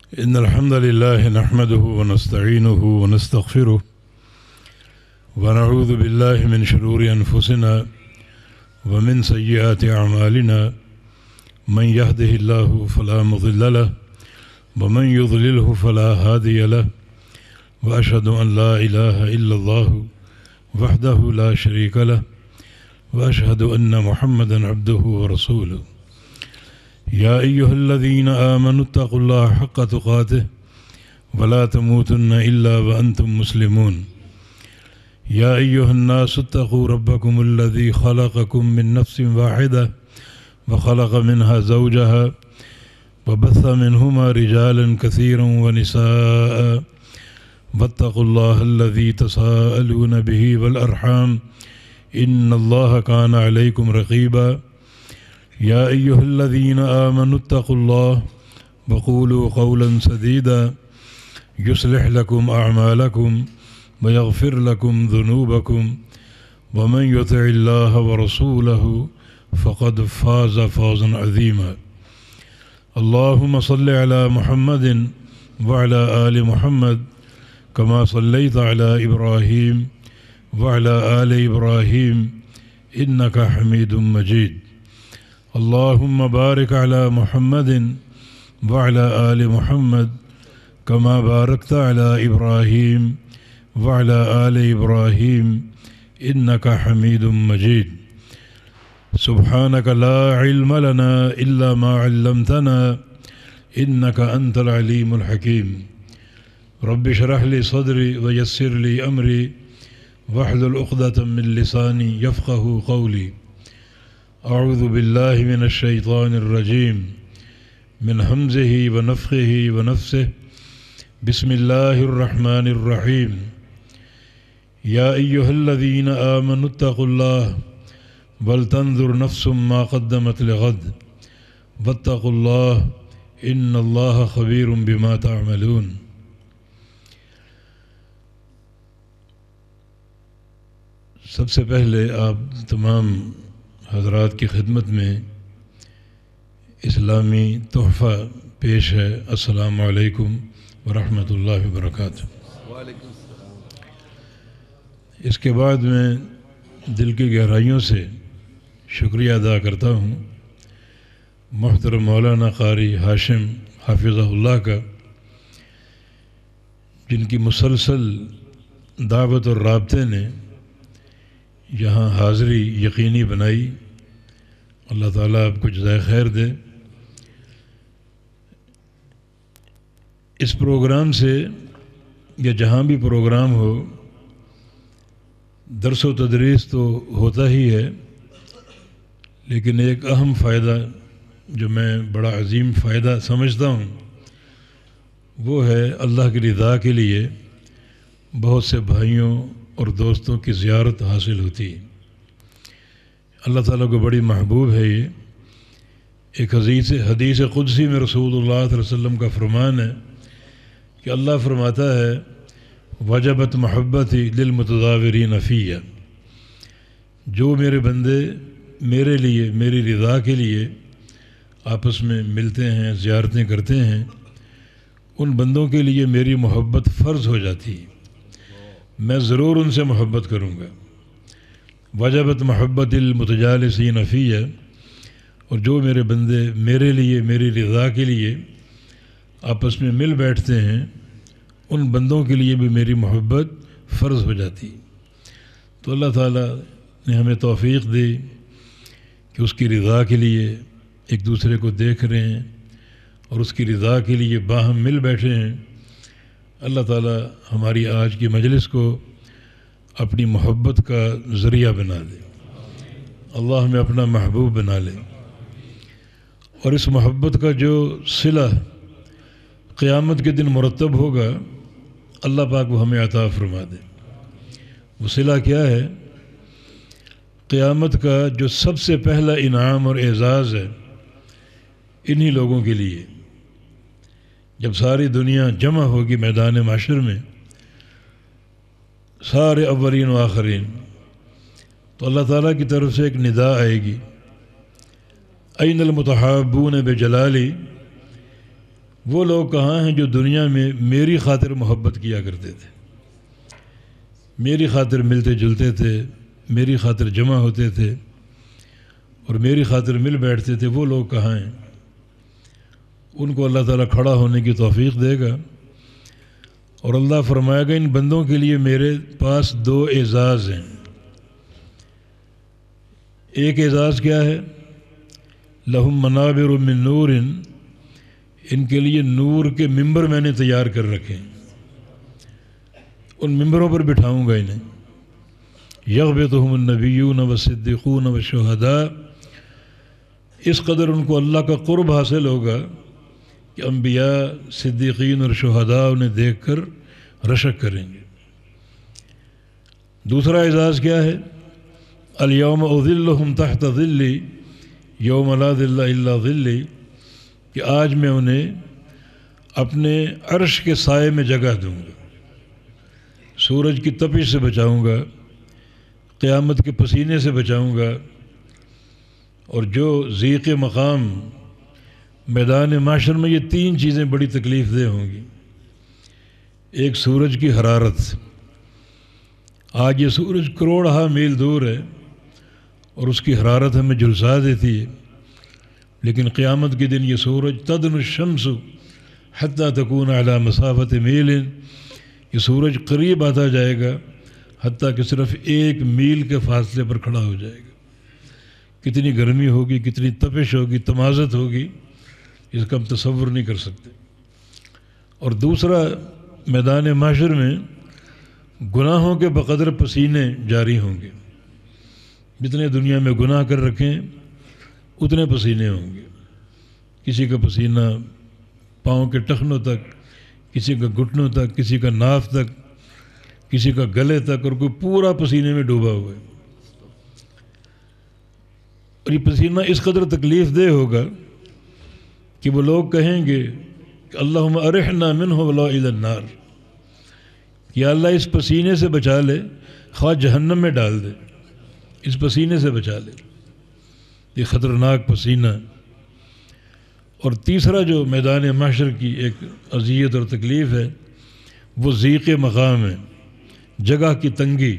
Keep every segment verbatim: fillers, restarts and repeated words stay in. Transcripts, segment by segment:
إن الحمد لله نحمده ونستعينه ونستغفره ونعوذ بالله من شرور أنفسنا ومن سيئات أعمالنا من يهده الله فلا مضل له ومن يضلله فلا هادي له وأشهد أن لا إله إلا الله وحده لا شريك له وأشهد أن محمدا عبده ورسوله يا أيها الذين آمنوا اتقوا الله حق تقاته ولا تموتن إلا وأنتم مسلمون يا أيها الناس اتقوا ربكم الذي خلقكم من نفس واحدة وخلق منها زوجها وبث منهما رجالا كثيرا ونساء واتقوا الله الذي تساءلون به والأرحام إن الله كان عليكم رقيبا يا أيها الذين آمنوا اتقوا الله وقولوا قولا سديدا يصلح لكم أعمالكم ويغفر لكم ذنوبكم ومن يطع الله ورسوله فقد فاز فوزا عظيما اللهم صل على محمد وعلى آل محمد كما صليت على إبراهيم وعلى آل إبراهيم إنك حميد مجيد اللهم بارك على محمد وعلى آل محمد كما باركت على إبراهيم وعلى آل إبراهيم إنك حميد مجيد سبحانك لا علم لنا إلا ما علمتنا إنك أنت العليم الحكيم رب اشرح لي صدري ويسر لي أمري واحلل عقدة من لساني يفقه قولي أعوذ بالله من الشيطان الرجيم من همزه ونفخه ونفسه بسم الله الرحمن الرحيم يا أيها الذين آمنوا اتقوا الله ولتنظر نفس ما قدمت لغد واتقوا الله إن الله خبير بما تعملون سب سے پہلے آپ تمام حضرات کی خدمت میں اسلامی تحفہ پیش ہے السلام علیکم ورحمۃ اللہ وبرکاتہ۔ اس کے بعد میں دل کی گہرائیوں سے شکریہ ادا کرتا ہوں محترم مولانا قاری ہاشم حافظہ اللہ کا، جن کی مسلسل دعوت اور رابطے نے یہاں حاضری یقینی بنائی۔ اللہ تعالیٰ آپ کو جزائے خیر دے۔ اس پروگرام سے یا جہاں بھی پروگرام ہو، درس و تدریس تو ہوتا ہی ہے، لیکن ایک اہم فائدہ جو میں بڑا عظیم فائدہ سمجھتا ہوں وہ ہے اللہ کی رضا کے لیے بہت سے بھائیوں اور دوستوں کی زیارت حاصل ہوتی ہے۔ اللہ تعالیٰ کو بڑی محبوب ہے یہ۔ ایک حدیث حدیث قدسی میں رسول اللہ صلی اللہ علیہ وسلم کا فرمان ہے کہ اللہ فرماتا ہے وجبت محبتی للمتضاورین فیہ، جو میرے بندے میرے لیے میری رضا کے لیے آپس میں ملتے ہیں، زیارتیں کرتے ہیں، ان بندوں کے لیے میری محبت فرض ہو جاتی ہے، میں ضرور ان سے محبت کروں گا۔ وجبت محبت المتجالسین فیہ، اور جو میرے بندے میرے لیے میری رضا کے لیے آپس میں مل بیٹھتے ہیں، ان بندوں کے لیے بھی میری محبت فرض ہو جاتی۔ تو اللہ تعالیٰ نے ہمیں توفیق دی کہ اس کی رضا کے لیے ایک دوسرے کو دیکھ رہے ہیں اور اس کی رضا کے لیے باہم مل بیٹھے ہیں۔ اللہ تعالیٰ ہماری آج کی مجلس کو اپنی محبت کا ذریعہ بنا دے، اللہ ہمیں اپنا محبوب بنا لے، اور اس محبت کا جو صلہ قیامت کے دن مرتب ہوگا اللہ پاک وہ ہمیں عطا فرما دے۔ وہ صلہ کیا ہے؟ قیامت کا جو سب سے پہلا انعام اور اعزاز ہے انہی لوگوں کے لیے، جب ساری دنیا جمع ہوگی میدان معاشر میں، سارے اولین و آخرین، تو اللہ تعالیٰ کی طرف سے ایک ندا آئے گی، این المتحابون بجلالی، وہ لوگ کہاں ہیں جو دنیا میں میری خاطر محبت کیا کرتے تھے، میری خاطر ملتے جلتے تھے، میری خاطر جمع ہوتے تھے اور میری خاطر مل بیٹھتے تھے، وہ لوگ کہاں ہیں؟ ان کو اللہ تعالیٰ کھڑا ہونے کی توفیق دے گا، اور اللہ فرمائے گا ان بندوں کے لیے میرے پاس دو اعزاز ہیں۔ ایک اعزاز کیا ہے؟ لہم منابر من نور، ان کے لیے نور کے ممبر میں نے تیار کر رکھے ہیں، ان ممبروں پر بٹھاؤں گا انہیں۔ یغبطہم النبیون والصدیقون والشہداء، اس قدر ان کو اللہ کا قرب حاصل ہوگا کہ انبیاء، صدیقین اور شہداء انہیں دیکھ کر رشک کریں گے۔ دوسرا اعزاز کیا ہے؟ الیوم اذلہم تحت ظلی یوم لا ظل الا ظلی، کہ آج میں انہیں اپنے عرش کے سائے میں جگہ دوں گا، سورج کی تپش سے بچاؤں گا، قیامت کے پسینے سے بچاؤں گا، اور جو ضیق مقام میدان معاشر میں، یہ تین چیزیں بڑی تکلیف دہ ہوں گی۔ ایک سورج کی حرارت، آج یہ سورج کروڑہا میل دور ہے اور اس کی حرارت ہمیں جھلسا دیتی ہے، لیکن قیامت کے دن یہ سورج تدن الشمس حتی تکون علی مسافت میل، یہ سورج قریب آتا جائے گا حتیٰ کہ صرف ایک میل کے فاصلے پر کھڑا ہو جائے گا۔ کتنی گرمی ہوگی، کتنی تپش ہوگی، تمازت ہوگی، اس کا ہم تصور نہیں کر سکتے۔ اور دوسرا، میدان معاشر میں گناہوں کے بقدر پسینے جاری ہوں گے، جتنے دنیا میں گناہ کر رکھیں اتنے پسینے ہوں گے، کسی کا پسینہ پاؤں کے ٹخنوں تک، کسی کا گھٹنوں تک، کسی کا ناف تک، کسی کا گلے تک، اور کوئی پورا پسینے میں ڈوبا ہوا ہے۔ اور یہ پسینہ اس قدر تکلیف دہ ہوگا کہ وہ لوگ کہیں گے کہ اللہم ارحنا منہ ولا الی النار، یا اللہ اس پسینے سے بچا لے، خواہ جہنم میں ڈال دے، اس پسینے سے بچا لے۔ یہ خطرناک پسینہ۔ اور تیسرا جو میدان محشر کی ایک اذیت اور تکلیف ہے، وہ ضیق مقام ہے، جگہ کی تنگی۔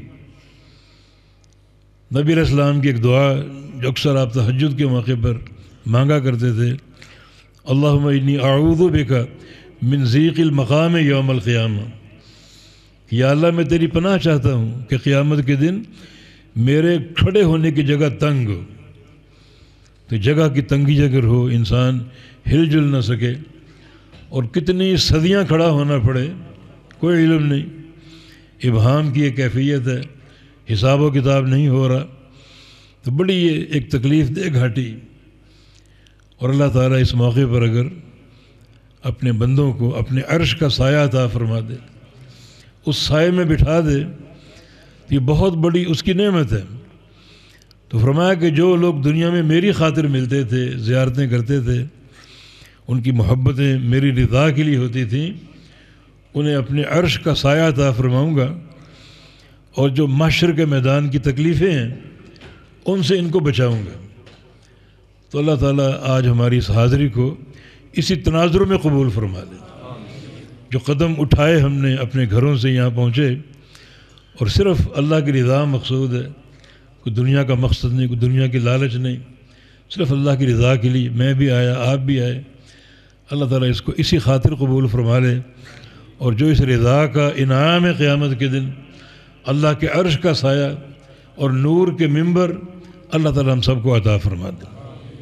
نبی علیہ السلام کی ایک دعا جو اکثر آپ تہجد کے موقع پر مانگا کرتے تھے، اللہم انی اعوذ بک من ضیق المقام یوم القیامہ، یا اللہ میں تیری پناہ چاہتا ہوں کہ قیامت کے دن میرے کھڑے ہونے کی جگہ تنگ ہو۔ تو جگہ کی تنگی اگر ہو، انسان ہل جل نہ سکے اور کتنی صدیاں کھڑا ہونا پڑے، کوئی علم نہیں، ابہام کی ایک کیفیت ہے، حساب و کتاب نہیں ہو رہا، تو بڑی یہ ایک تکلیف دہ گھاٹی۔ اور اللہ تعالیٰ اس موقع پر اگر اپنے بندوں کو اپنے عرش کا سایہ عطا فرما دے، اس سائے میں بٹھا دے، تو یہ بہت بڑی اس کی نعمت ہے۔ تو فرمایا کہ جو لوگ دنیا میں میری خاطر ملتے تھے، زیارتیں کرتے تھے، ان کی محبتیں میری رضا کے لیے ہوتی تھیں، انہیں اپنے عرش کا سایہ عطا فرماؤں گا، اور جو محشر کے میدان کی تکلیفیں ہیں ان سے ان کو بچاؤں گا۔ تو اللہ تعالیٰ آج ہماری اس حاضری کو اسی تناظر میں قبول فرما لے، جو قدم اٹھائے ہم نے اپنے گھروں سے یہاں پہنچے، اور صرف اللہ کی رضا مقصود ہے، کوئی دنیا کا مقصد نہیں، کوئی دنیا کی لالچ نہیں، صرف اللہ کی رضا کے لیے میں بھی آیا، آپ بھی آئے۔ اللہ تعالیٰ اس کو اسی خاطر قبول فرما لے، اور جو اس رضا کا انعام ہے قیامت کے دن، اللہ کے عرش کا سایہ اور نور کے ممبر، اللہ تعالیٰ ہم سب کو عطا فرما دے۔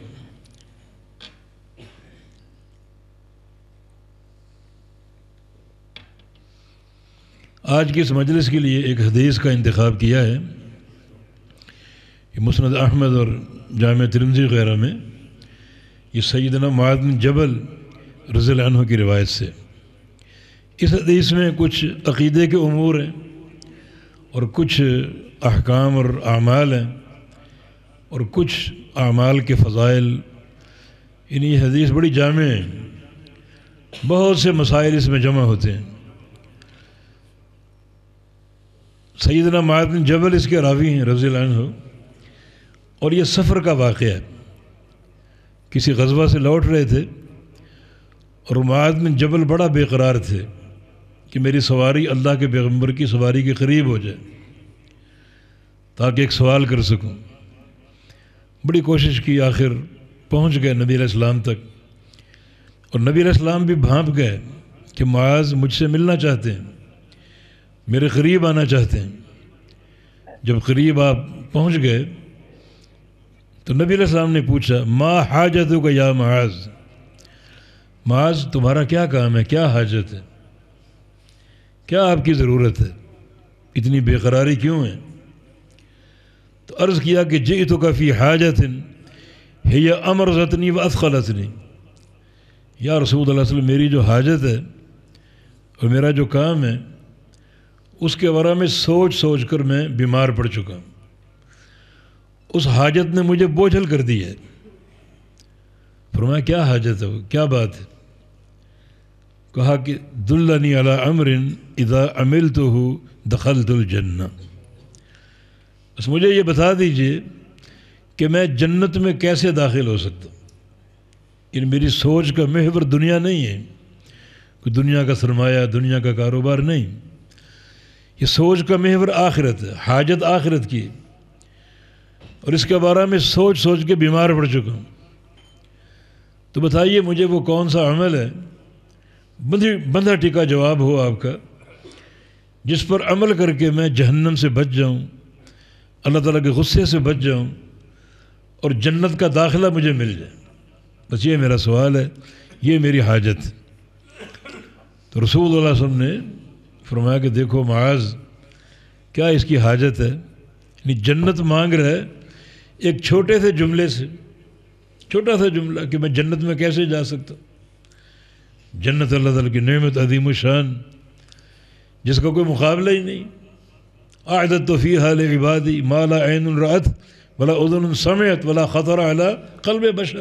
آج کی اس مجلس کے لیے ایک حدیث کا انتخاب کیا ہے، یہ مسند احمد اور جامع ترمذی وغیرہ میں، یہ سیدنا معاذ بن جبل رضی اللہ عنہ کی روایت سے۔ اس حدیث میں کچھ عقیدے کے امور ہیں اور کچھ احکام اور اعمال ہیں اور کچھ اعمال کے فضائل، یعنی یہ حدیث بڑی جامع ہے، بہت سے مسائل اس میں جمع ہوتے ہیں۔ سیدنا معاذ بن جبل اس کے راوی ہیں رضی اللہ عنہ، اور یہ سفر کا واقعہ ہے، کسی غزوہ سے لوٹ رہے تھے اور معاذ بن جبل بڑا بے قرار تھے کہ میری سواری اللہ کے پیغمبر کی سواری کے قریب ہو جائے تاکہ ایک سوال کر سکوں. بڑی کوشش کی، آخر پہنچ گئے نبی علیہ السلام تک، اور نبی علیہ السلام بھی بھانپ گئے کہ معاذ مجھ سے ملنا چاہتے ہیں، میرے قریب آنا چاہتے ہیں. جب قریب آپ پہنچ گئے تو نبی علیہ السلام نے پوچھا ما حاجتک یا معاذ، معاذ تمہارا کیا کام ہے، کیا حاجت ہے، کیا آپ کی ضرورت ہے، اتنی بے قراری کیوں ہے؟ تو عرض کیا کہ جئتک فی حاجت ہی امرضتنی واثقلتنی، یا رسول اللہ صلی اللہ علیہ وسلم میری جو حاجت ہے اور میرا جو کام ہے اس کے بارے میں سوچ سوچ کر میں بیمار پڑ چکا ہوں، اس حاجت نے مجھے بوجھل کر دی ہے. فرمایا کیا حاجت ہے، وہ کیا بات ہے؟ کہا کہ دلنی علی امر اذا عملتہ دخلت الجنہ، بس مجھے یہ بتا دیجئے کہ میں جنت میں کیسے داخل ہو سکتا ہوں. ان میری سوچ کا محور دنیا نہیں ہے، کوئی دنیا کا سرمایہ، دنیا کا کاروبار نہیں، یہ سوچ کا محور آخرت ہے، حاجت آخرت کی، اور اس کے بارے میں سوچ سوچ کے بیمار پڑ چکا ہوں. تو بتائیے مجھے وہ کون سا عمل ہے، بندھا ٹکا جواب ہو آپ کا، جس پر عمل کر کے میں جہنم سے بچ جاؤں، اللہ تعالیٰ کے غصے سے بچ جاؤں اور جنت کا داخلہ مجھے مل جائے. بس یہ میرا سوال ہے، یہ میری حاجت. تو رسول اللہ صلی اللہ علیہ وسلم نے فرمایا کہ دیکھو معاذ، کیا اس کی حاجت ہے، یعنی جنت مانگ رہا ہے ایک چھوٹے سے جملے سے، چھوٹا سا جملہ کہ میں جنت میں کیسے جا سکتا ہوں. جنت اللہ تعالیٰ کی نعمت عظیم الشان جس کا کوئی مقابلہ ہی نہیں. اعددت فیہا لعبادی ما لا عین رأت ولا اذن سمعت ولا خطر علی قلب بشر.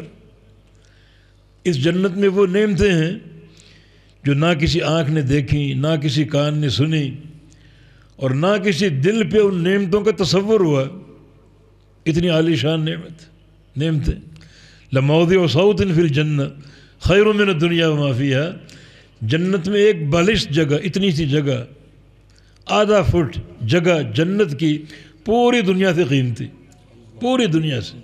اس جنت میں وہ نعمتیں ہیں جو نہ کسی آنکھ نے دیکھی، نہ کسی کان نے سنی، اور نہ کسی دل پہ ان نعمتوں کا تصور ہوا. اتنی عالی شان نعمت نعمتیں. لموضع صوت فی الجنہ خیر من الدنیا وما فیہا. جنت میں ایک بالشت جگہ، اتنی سی جگہ، آدھا فٹ جگہ جنت کی پوری دنیا سے قیمتی، پوری دنیا سے.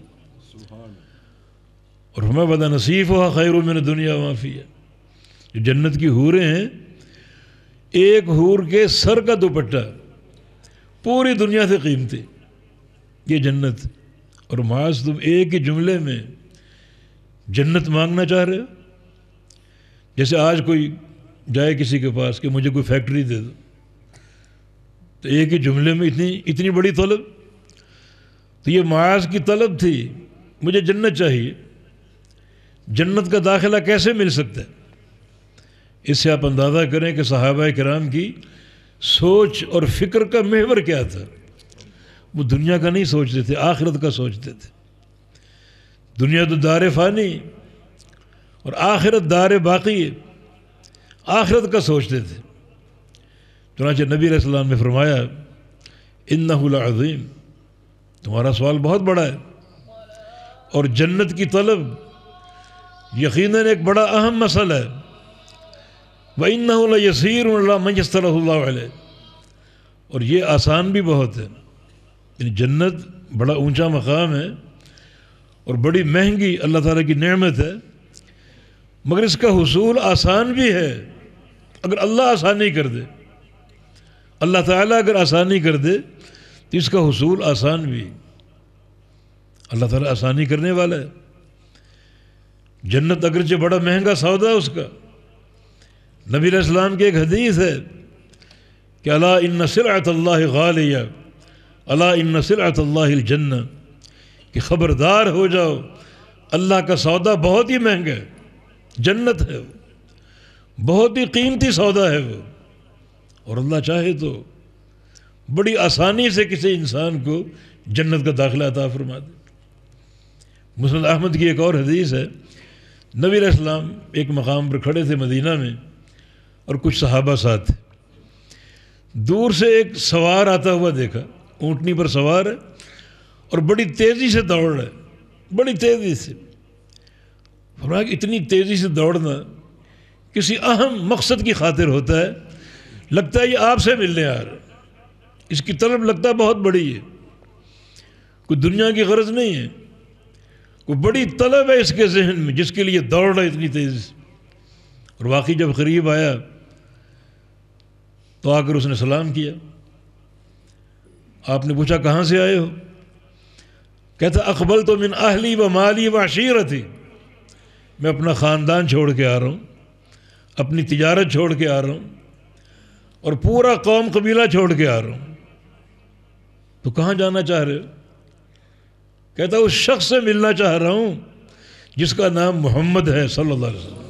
اور ہمیں بدا نصیفھا خیر من الدنیا وما فیہا. جو جنت کی حوریں ہیں، ایک حور کے سر کا دوپٹہ پوری دنیا سے قیمتی، یہ جنت. اور معاذ تم ایک ہی جملے میں جنت مانگنا چاہ رہے ہو. جیسے آج کوئی جائے کسی کے پاس کہ مجھے کوئی فیکٹری دے دو، تو ایک ہی جملے میں اتنی اتنی بڑی طلب. تو یہ معاذ کی طلب تھی، مجھے جنت چاہیے. جنت کا داخلہ کیسے مل سکتا ہے؟ اس سے آپ اندازہ کریں کہ صحابہ کرام کی سوچ اور فکر کا محور کیا تھا. وہ دنیا کا نہیں سوچتے تھے، آخرت کا سوچتے تھے. دنیا تو دار فانی اور آخرت دار باقی ہے، آخرت کا سوچتے تھے. چنانچہ نبی علیہ السلام نے فرمایا انہ لعظیم، تمہارا سوال بہت بڑا ہے، اور جنت کی طلب یقیناً ایک بڑا اہم مسئلہ ہے. وَإِنَّهُ لَيَسِيرٌ عَلَىٰ مَنْ يَسَّرَهُ اللَّهُ عَلَيْهِ. اور یہ آسان بھی بہت ہے. یعنی جنت بڑا اونچا مقام ہے اور بڑی مہنگی اللہ تعالیٰ کی نعمت ہے، مگر اس کا حصول آسان بھی ہے اگر اللہ آسانی کر دے. اللہ تعالیٰ اگر آسانی کر دے تو اس کا حصول آسان بھی. اللہ تعالیٰ آسانی کرنے والا ہے. جنت اگرچہ بڑا مہنگا سودا ہے اس کا. نبی علیہ السلام کی ایک حدیث ہے کہ الا ان سلعۃ اللہ غالیہ، الا ان سلعۃ اللہ الجنہ، کہ خبردار ہو جاؤ اللہ کا سودا بہت ہی مہنگا ہے، جنت ہے وہ، بہت ہی قیمتی سودا ہے وہ. اور اللہ چاہے تو بڑی آسانی سے کسی انسان کو جنت کا داخلہ عطا فرما دے. مسند احمد کی ایک اور حدیث ہے، نبی علیہ السلام ایک مقام پر کھڑے تھے مدینہ میں، اور کچھ صحابہ ساتھ تھے. دور سے ایک سوار آتا ہوا دیکھا، اونٹنی پر سوار ہے اور بڑی تیزی سے دوڑ رہا ہے، بڑی تیزی سے. فرمایا کہ اتنی تیزی سے دوڑنا کسی اہم مقصد کی خاطر ہوتا ہے، لگتا ہے یہ آپ سے ملنے آ رہا، اس کی طلب لگتا ہے بہت بڑی ہے، کوئی دنیا کی غرض نہیں ہے، کوئی بڑی طلب ہے اس کے ذہن میں جس کے لیے دوڑ رہا ہے اتنی تیزی سے۔ اور واقعی جب قریب آیا تو آ کر اس نے سلام کیا۔ آپ نے پوچھا کہاں سے آئے ہو؟ کہتا اقبلت من اہلی و مالی و عشیرتی، میں اپنا خاندان چھوڑ کے آ رہا ہوں، اپنی تجارت چھوڑ کے آ رہا ہوں، اور پورا قوم قبیلہ چھوڑ کے آ رہا ہوں۔ تو کہاں جانا چاہ رہے ہو؟ کہتا اس شخص سے ملنا چاہ رہا ہوں جس کا نام محمد ہے صلی اللہ علیہ وسلم۔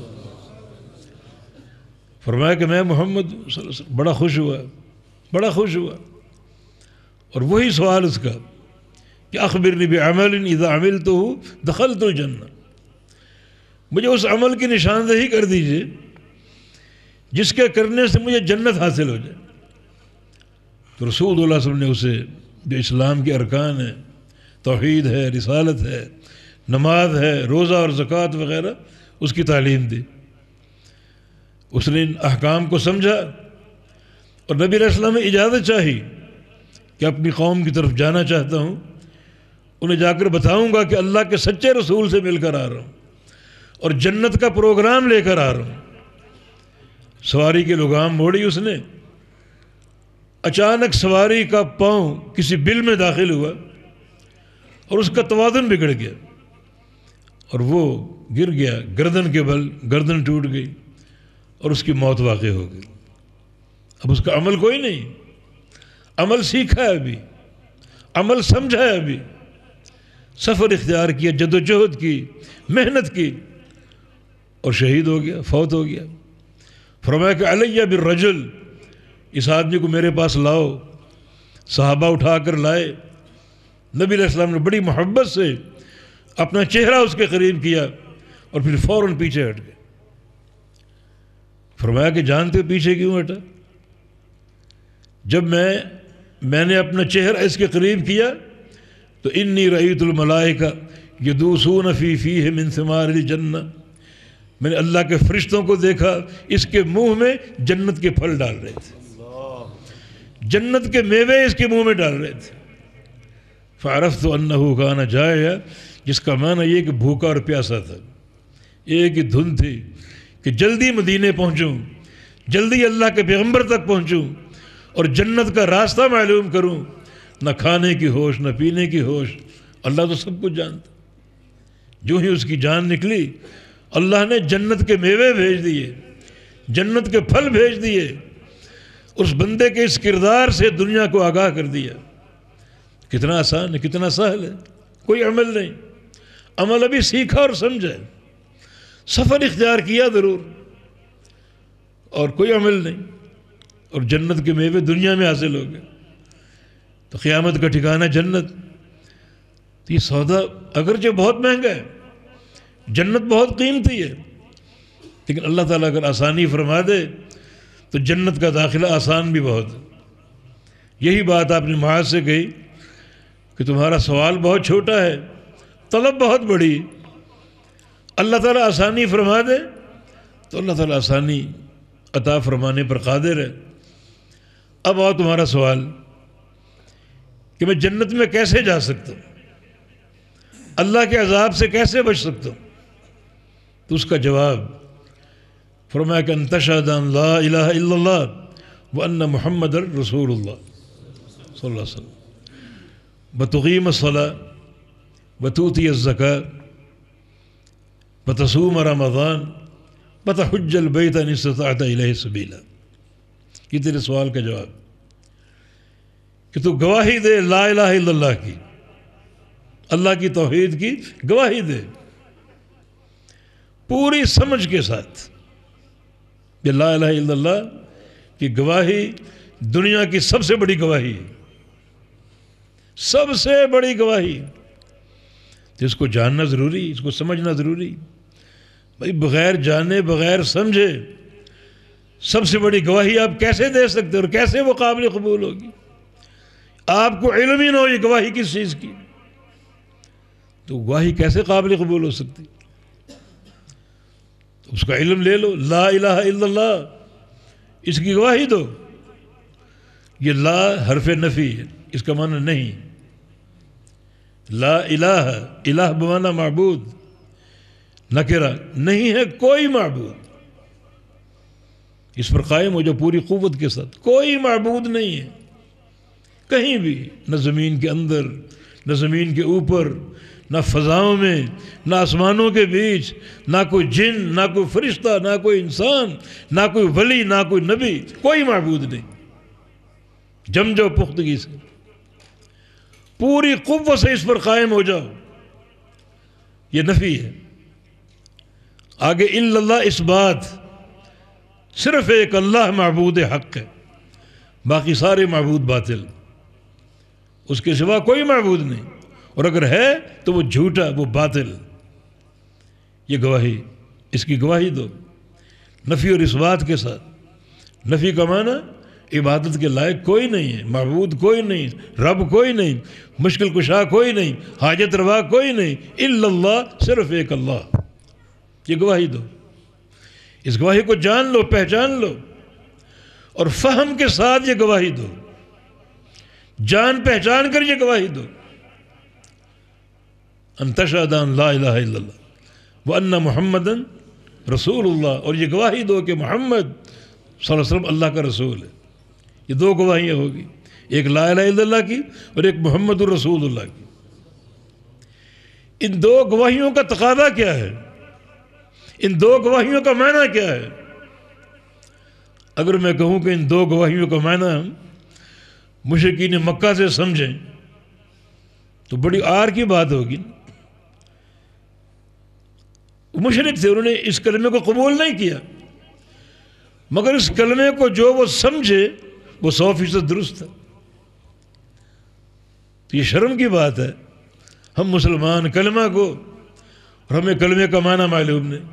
فرمایا کہ میں محمد صلی اللہ علیہ وسلم۔ بڑا خوش ہوا، بڑا خوش ہوا، اور وہی سوال اس کا کہ اخبرنی بعمل اذا عملتہ دخلت الجنہ، مجھے اس عمل کی نشاندہی کر دیجئے جس کے کرنے سے مجھے جنت حاصل ہو جائے۔ تو رسول اللہ صلی اللہ علیہ وسلم نے اسے جو اسلام کے ارکان ہیں، توحید ہے، رسالت ہے، نماز ہے، روزہ اور زکوٰۃ وغیرہ، اس کی تعلیم دی۔ اس نے ان احکام کو سمجھا، اور نبی علیہ السلام نے اجازت چاہی کہ اپنی قوم کی طرف جانا چاہتا ہوں، انہیں جا کر بتاؤں گا کہ اللہ کے سچے رسول سے مل کر آ رہا ہوں اور جنت کا پروگرام لے کر آ رہا ہوں۔ سواری کی لگام موڑی اس نے، اچانک سواری کا پاؤں کسی بل میں داخل ہوا اور اس کا توازن بگڑ گیا اور وہ گر گیا گردن کے بل، گردن ٹوٹ گئی اور اس کی موت واقع ہو گئی۔ اب اس کا عمل کوئی نہیں، عمل سیکھا ہے ابھی، عمل سمجھا ہے ابھی، سفر اختیار کیا، جد و جہد کی، محنت کی، اور شہید ہو گیا، فوت ہو گیا۔ فرمایا کہ علیہ بالرجل، اس آدمی کو میرے پاس لاؤ۔ صحابہ اٹھا کر لائے، نبی علیہ السلام نے بڑی محبت سے اپنا چہرہ اس کے قریب کیا اور پھر فوراً پیچھے ہٹ گئے۔ فرمایا کہ جانتے ہو پیچھے کیوں ہٹا؟ جب میں میں نے اپنا چہرہ اس کے قریب کیا تو انی رأیت الملائکہ یدوسون فی فیہ من ثمار الجنہ، میں نے اللہ کے فرشتوں کو دیکھا اس کے منہ میں جنت کے پھل ڈال رہے تھے، جنت کے میوے اس کے منہ میں ڈال رہے تھے۔ فعرفت انہ کان جائع، جس کا معنی یہ کہ بھوکا اور پیاسا تھا، ایک ہی دھن تھی کہ جلدی مدینے پہنچوں، جلدی اللہ کے پیغمبر تک پہنچوں اور جنت کا راستہ معلوم کروں۔ نہ کھانے کی ہوش، نہ پینے کی ہوش، اللہ تو سب کچھ جانتا۔ جو ہی اس کی جان نکلی، اللہ نے جنت کے میوے بھیج دیے، جنت کے پھل بھیج دیے، اس بندے کے اس کردار سے دنیا کو آگاہ کر دیا۔ کتنا آسان ہے، کتنا سہل ہے، کوئی عمل نہیں، عمل ابھی سیکھا اور سمجھا، سفر اختیار کیا ضرور، اور کوئی عمل نہیں، اور جنت کے میوے دنیا میں حاصل ہو گئے۔ تو قیامت کا ٹھکانہ جنت، تو یہ سودا اگرچہ بہت مہنگا ہے، جنت بہت قیمتی ہے، لیکن اللہ تعالیٰ اگر آسانی فرما دے تو جنت کا داخلہ آسان بھی بہت ہے۔ یہی بات آپ نے معاذ سے کہی کہ تمہارا سوال بہت چھوٹا ہے، طلب بہت بڑی، اللہ تعالیٰ آسانی فرما دے تو اللہ تعالیٰ آسانی عطا فرمانے پر قادر ہے۔ اب آؤ تمہارا سوال کہ میں جنت میں کیسے جا سکتا ہوں، اللہ کے عذاب سے کیسے بچ سکتا ہوں؟ تو اس کا جواب فرمایا کہ ان تشہد ان لا الہ الا اللہ وان محمد رسول اللہ صلی اللہ علیہ وسلم وتقیم الصلاۃ وتؤتی الزکاۃ وتصوم رمضان وتحج البیت ان استطعت الیہ سبیلا۔ یہ تیرے سوال کا جواب کہ تو گواہی دے لا الہ الا اللہ کی، اللہ کی توحید کی گواہی دے پوری سمجھ کے ساتھ۔ یہ لا الہ الا اللہ کی گواہی دنیا کی سب سے بڑی گواہی ہے، سب سے بڑی گواہی، تو اس کو جاننا ضروری، اس کو سمجھنا ضروری۔ بھائی بغیر جانے، بغیر سمجھے سب سے بڑی گواہی آپ کیسے دے سکتے اور کیسے وہ قابل قبول ہوگی؟ آپ کو علم ہی نہ ہو یہ گواہی کس چیز کی، تو گواہی کیسے قابل قبول ہو سکتی؟ تو اس کا علم لے لو، لا الہ الا اللہ، اس کی گواہی دو۔ یہ لا حرف نفی ہے، اس کا معنی نہیں۔ لا الہ، الہ بمعنی معبود، نکرہ، نہیں ہے کوئی معبود، اس پر قائم ہو جو پوری قوت کے ساتھ، کوئی معبود نہیں ہے کہیں بھی، نہ زمین کے اندر، نہ زمین کے اوپر، نہ فضاؤں میں، نہ آسمانوں کے بیچ، نہ کوئی جن، نہ کوئی فرشتہ، نہ کوئی انسان، نہ کوئی ولی، نہ کوئی نبی، کوئی معبود نہیں۔ جم جاؤ پختگی سے، پوری قوت سے اس پر قائم ہو جاؤ، یہ نفی ہے۔ آگے الا اللہ، اس بات، صرف ایک اللہ معبود حق ہے، باقی سارے معبود باطل، اس کے سوا کوئی معبود نہیں، اور اگر ہے تو وہ جھوٹا، وہ باطل۔ یہ گواہی، اس کی گواہی دو نفی اور اس بات کے ساتھ۔ نفی کا معنی عبادت کے لائق کوئی نہیں ہے، معبود کوئی نہیں، رب کوئی نہیں، مشکل کشا کوئی نہیں، حاجت روا کوئی نہیں، الا اللہ، صرف ایک اللہ۔ یہ گواہی دو، اس گواہی کو جان لو، پہچان لو، اور فہم کے ساتھ یہ گواہی دو، جان پہچان کر یہ گواہی دو۔ ان تشہد ان لا الہ الا اللہ وان محمدا رسول اللہ، اور یہ گواہی دو کہ محمد صلی اللہ علیہ وسلم اللہ کا رسول ہے۔ یہ دو گواہیاں ہوگی، ایک لا الہ الا اللہ کی اور ایک محمد الرسول اللہ کی۔ ان دو گواہیوں کا تقاضا کیا ہے؟ ان دو گواہیوں کا معنی کیا ہے؟ اگر میں کہوں کہ ان دو گواہیوں کا معنی مشرکین مکہ سے سمجھیں تو بڑی آر کی بات ہوگی۔ مشرک تھے، انہوں نے اس کلمے کو قبول نہیں کیا، مگر اس کلمے کو جو وہ سمجھے وہ سو فیصد درست ہے۔ تو یہ شرم کی بات ہے، ہم مسلمان کلمہ کو، اور ہمیں کلمے کا معنی معلوم نہیں۔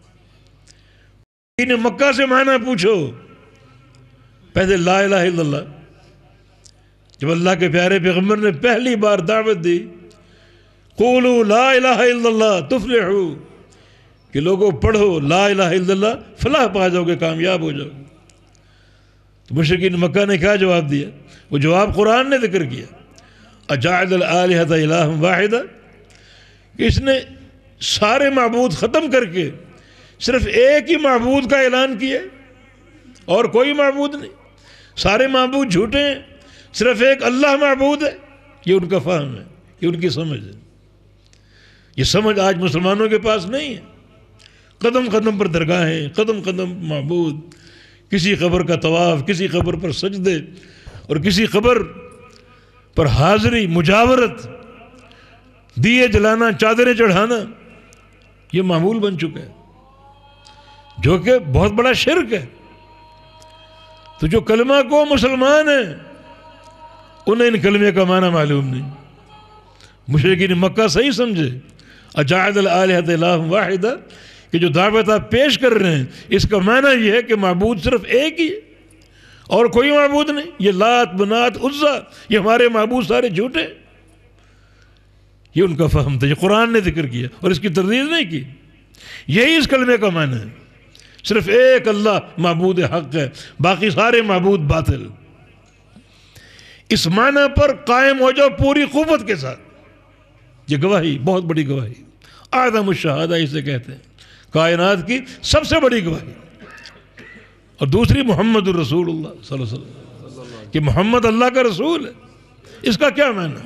انہیں مکہ سے معنی پوچھو، پہلے لا الہ الا اللہ، جب اللہ کے پیارے پیغمبر نے پہلی بار دعوت دی، قولوا لا الہ الا اللہ تفلحوا، کہ لوگوں پڑھو لا الہ الا اللہ، فلاح پا جاؤ گے، کامیاب ہو جاؤ گے۔ تو مشرکین مکہ نے کیا جواب دیا؟ وہ جواب قرآن نے ذکر کیا، اجعل الآلہۃ الہا واحدا، کہ اس نے سارے معبود ختم کر کے صرف ایک ہی معبود کا اعلان کیا، اور کوئی معبود نہیں، سارے معبود جھوٹے ہیں، صرف ایک اللہ معبود ہے۔ یہ ان کا فہم ہے، یہ ان کی سمجھ ہے۔ یہ سمجھ آج مسلمانوں کے پاس نہیں ہے۔ قدم قدم پر درگاہیں، قدم قدم معبود، کسی قبر کا طواف، کسی قبر پر سجدے، اور کسی قبر پر حاضری، مجاورت، دیے جلانا، چادریں چڑھانا، یہ معمول بن چکا ہے، جو کہ بہت بڑا شرک ہے۔ تو جو کلمہ کو مسلمان ہیں، انہیں ان کلمے کا معنی معلوم نہیں۔ مشرکین مکہ صحیح سمجھے، اجعل الآلہۃ الہا واحدا، کہ جو دعوت آپ پیش کر رہے ہیں اس کا معنی یہ ہے کہ معبود صرف ایک ہی ہے اور کوئی معبود نہیں۔ یہ لات، منات، عزا، یہ ہمارے معبود سارے جھوٹے ہیں۔ یہ ان کا فہم تھا، یہ قرآن نے ذکر کیا اور اس کی تردید نہیں کی۔ یہی اس کلمے کا معنی ہے، صرف ایک اللہ معبود حق ہے، باقی سارے معبود باطل۔ اس معنی پر قائم ہو جاؤ پوری قوت کے ساتھ۔ یہ گواہی، بہت بڑی گواہی، اعظم الشہادہ اسے کہتے ہیں، کائنات کی سب سے بڑی گواہی۔ اور دوسری محمد الرسول اللہ صلی اللہ علیہ وسلم، کہ محمد اللہ کا رسول ہے۔ اس کا کیا معنی؟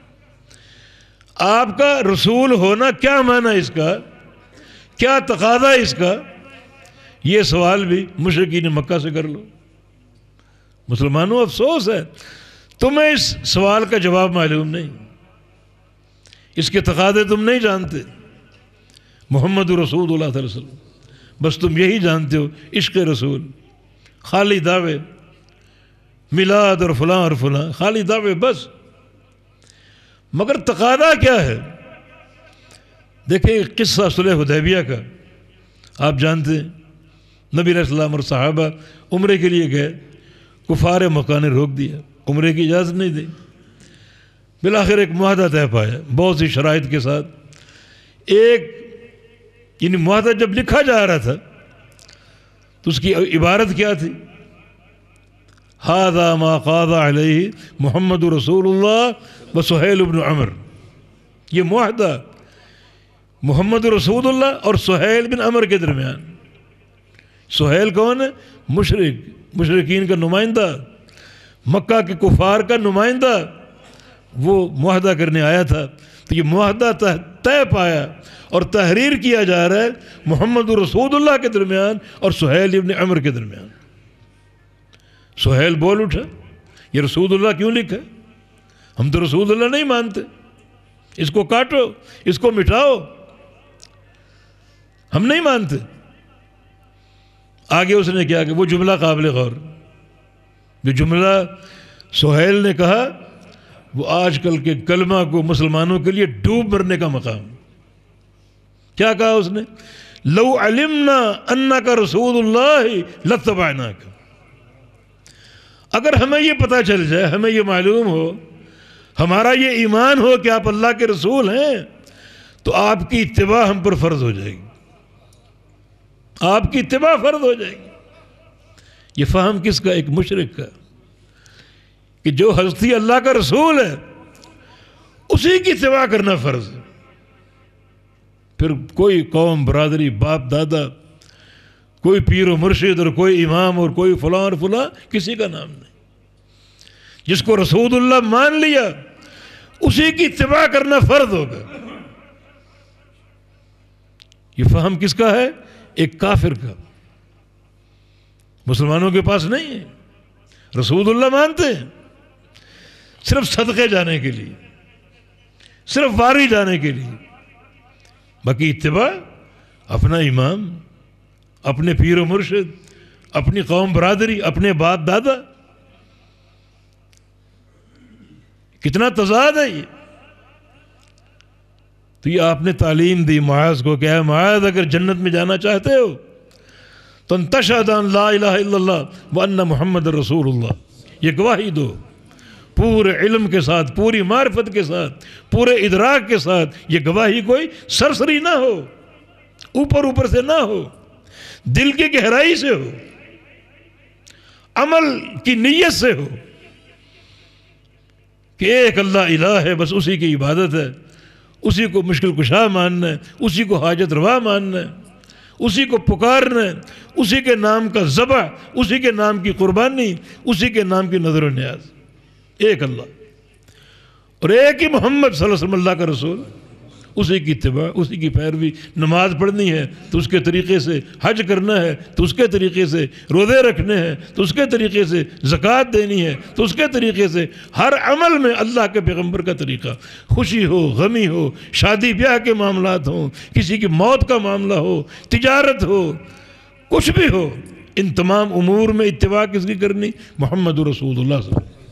آپ کا رسول ہونا کیا معنی؟ اس کا کیا تقاضا؟ اس کا یہ سوال بھی مشرکین مکہ سے کر لو۔ مسلمانوں، افسوس ہے تمہیں اس سوال کا جواب معلوم نہیں، اس کے تقاضے تم نہیں جانتے۔ محمد رسول اللہ صلی اللہ علیہ وسلم، بس تم یہی جانتے ہو، عشق رسول، خالی دعوے، میلاد اور فلاں اور فلاں، خالی دعوے بس۔ مگر تقاضا کیا ہے؟ دیکھیں قصہ صلح حدیبیہ کا، آپ جانتے ہیں، نبی علیہ السلام اور صحابہ عمرے کے لیے گئے، کفار مکہ نے روک دیا، عمرے کی اجازت نہیں دی۔ بالآخر ایک معاہدہ طے پایا بہت سی شرائط کے ساتھ۔ ایک یعنی معاہدہ جب لکھا جا رہا تھا تو اس کی عبارت کیا تھی؟ ھذا ما قاض علیہ محمد رسول اللہ و سہیل بن عمر. یہ معاہدہ محمد رسول اللہ اور سہیل بن عمر کے درمیان. سہیل کون ہے؟ مشرک، مشرکین کا نمائندہ، مکہ کے کفار کا نمائندہ، وہ معاہدہ کرنے آیا تھا. تو یہ معاہدہ طے پایا اور تحریر کیا جا رہا ہے محمد رسول اللہ کے درمیان اور سہیل ابن عمر کے درمیان. سہیل بول اٹھا، یہ رسول اللہ کیوں لکھا؟ ہم تو رسول اللہ نہیں مانتے، اس کو کاٹو، اس کو مٹاؤ، ہم نہیں مانتے. آگے اس نے کیا کہ وہ جملہ قابل غور، جو جملہ سہیل نے کہا وہ آج کل کے کلمہ کو مسلمانوں کے لیے ڈوب مرنے کا مقام. کیا کہا اس نے؟ لو علمنا انک رسول اللہ لاتبعناک. اگر ہمیں یہ پتہ چل جائے، ہمیں یہ معلوم ہو، ہمارا یہ ایمان ہو کہ آپ اللہ کے رسول ہیں، تو آپ کی اتباع ہم پر فرض ہو جائے گی، آپ کی اتباع فرض ہو جائے گی. یہ فہم کس کا؟ ایک مشرک کا، کہ جو ہستی اللہ کا رسول ہے اسی کی اتباع کرنا فرض ہے. پھر کوئی قوم، برادری، باپ دادا، کوئی پیر و مرشد اور کوئی امام اور کوئی فلاں اور فلاں، کسی کا نام نہیں. جس کو رسول اللہ مان لیا اسی کی اتباع کرنا فرض ہوگا. یہ فہم کس کا ہے؟ ایک کافر کا. مسلمانوں کے پاس نہیں ہے. رسول اللہ مانتے ہیں صرف صدقے جانے کے لیے، صرف واری جانے کے لیے. باقی اتباع اپنا امام، اپنے پیر و مرشد، اپنی قوم برادری، اپنے باپ دادا. کتنا تضاد ہے یہ. تو یہ آپ نے تعلیم دی معاذ کو، کہ اے معاذ اگر جنت میں جانا چاہتے ہو تو ان تشہد ان لا الہ الا اللہ وان محمد رسول اللہ. یہ گواہی دو پورے علم کے ساتھ، پوری معرفت کے ساتھ، پورے ادراک کے ساتھ. یہ گواہی کوئی سرسری نہ ہو، اوپر اوپر سے نہ ہو، دل کی گہرائی سے ہو، عمل کی نیت سے ہو کہ ایک اللہ الہ ہے، بس اسی کی عبادت ہے، اسی کو مشکل کشا ماننا ہے، اسی کو حاجت روا ماننا ہے، اسی کو پکارنا ہے، اسی کے نام کا ذبح، اسی کے نام کی قربانی، اسی کے نام کی نظر و نیاز. ایک اللہ اور ایک ہی محمد صلی اللہ علیہ وسلم اللہ کا رسول، اسی کی اتباع، اسی کی پیروی. نماز پڑھنی ہے تو اس کے طریقے سے، حج کرنا ہے تو اس کے طریقے سے، روزے رکھنے ہیں تو اس کے طریقے سے، زکوٰۃ دینی ہے تو اس کے طریقے سے. ہر عمل میں اللہ کے پیغمبر کا طریقہ. خوشی ہو، غمی ہو، شادی بیاہ کے معاملات ہوں، کسی کی موت کا معاملہ ہو، تجارت ہو، کچھ بھی ہو، ان تمام امور میں اتباع کس کی کرنی؟ محمد رسول اللہ صلی اللہ علیہ وسلم.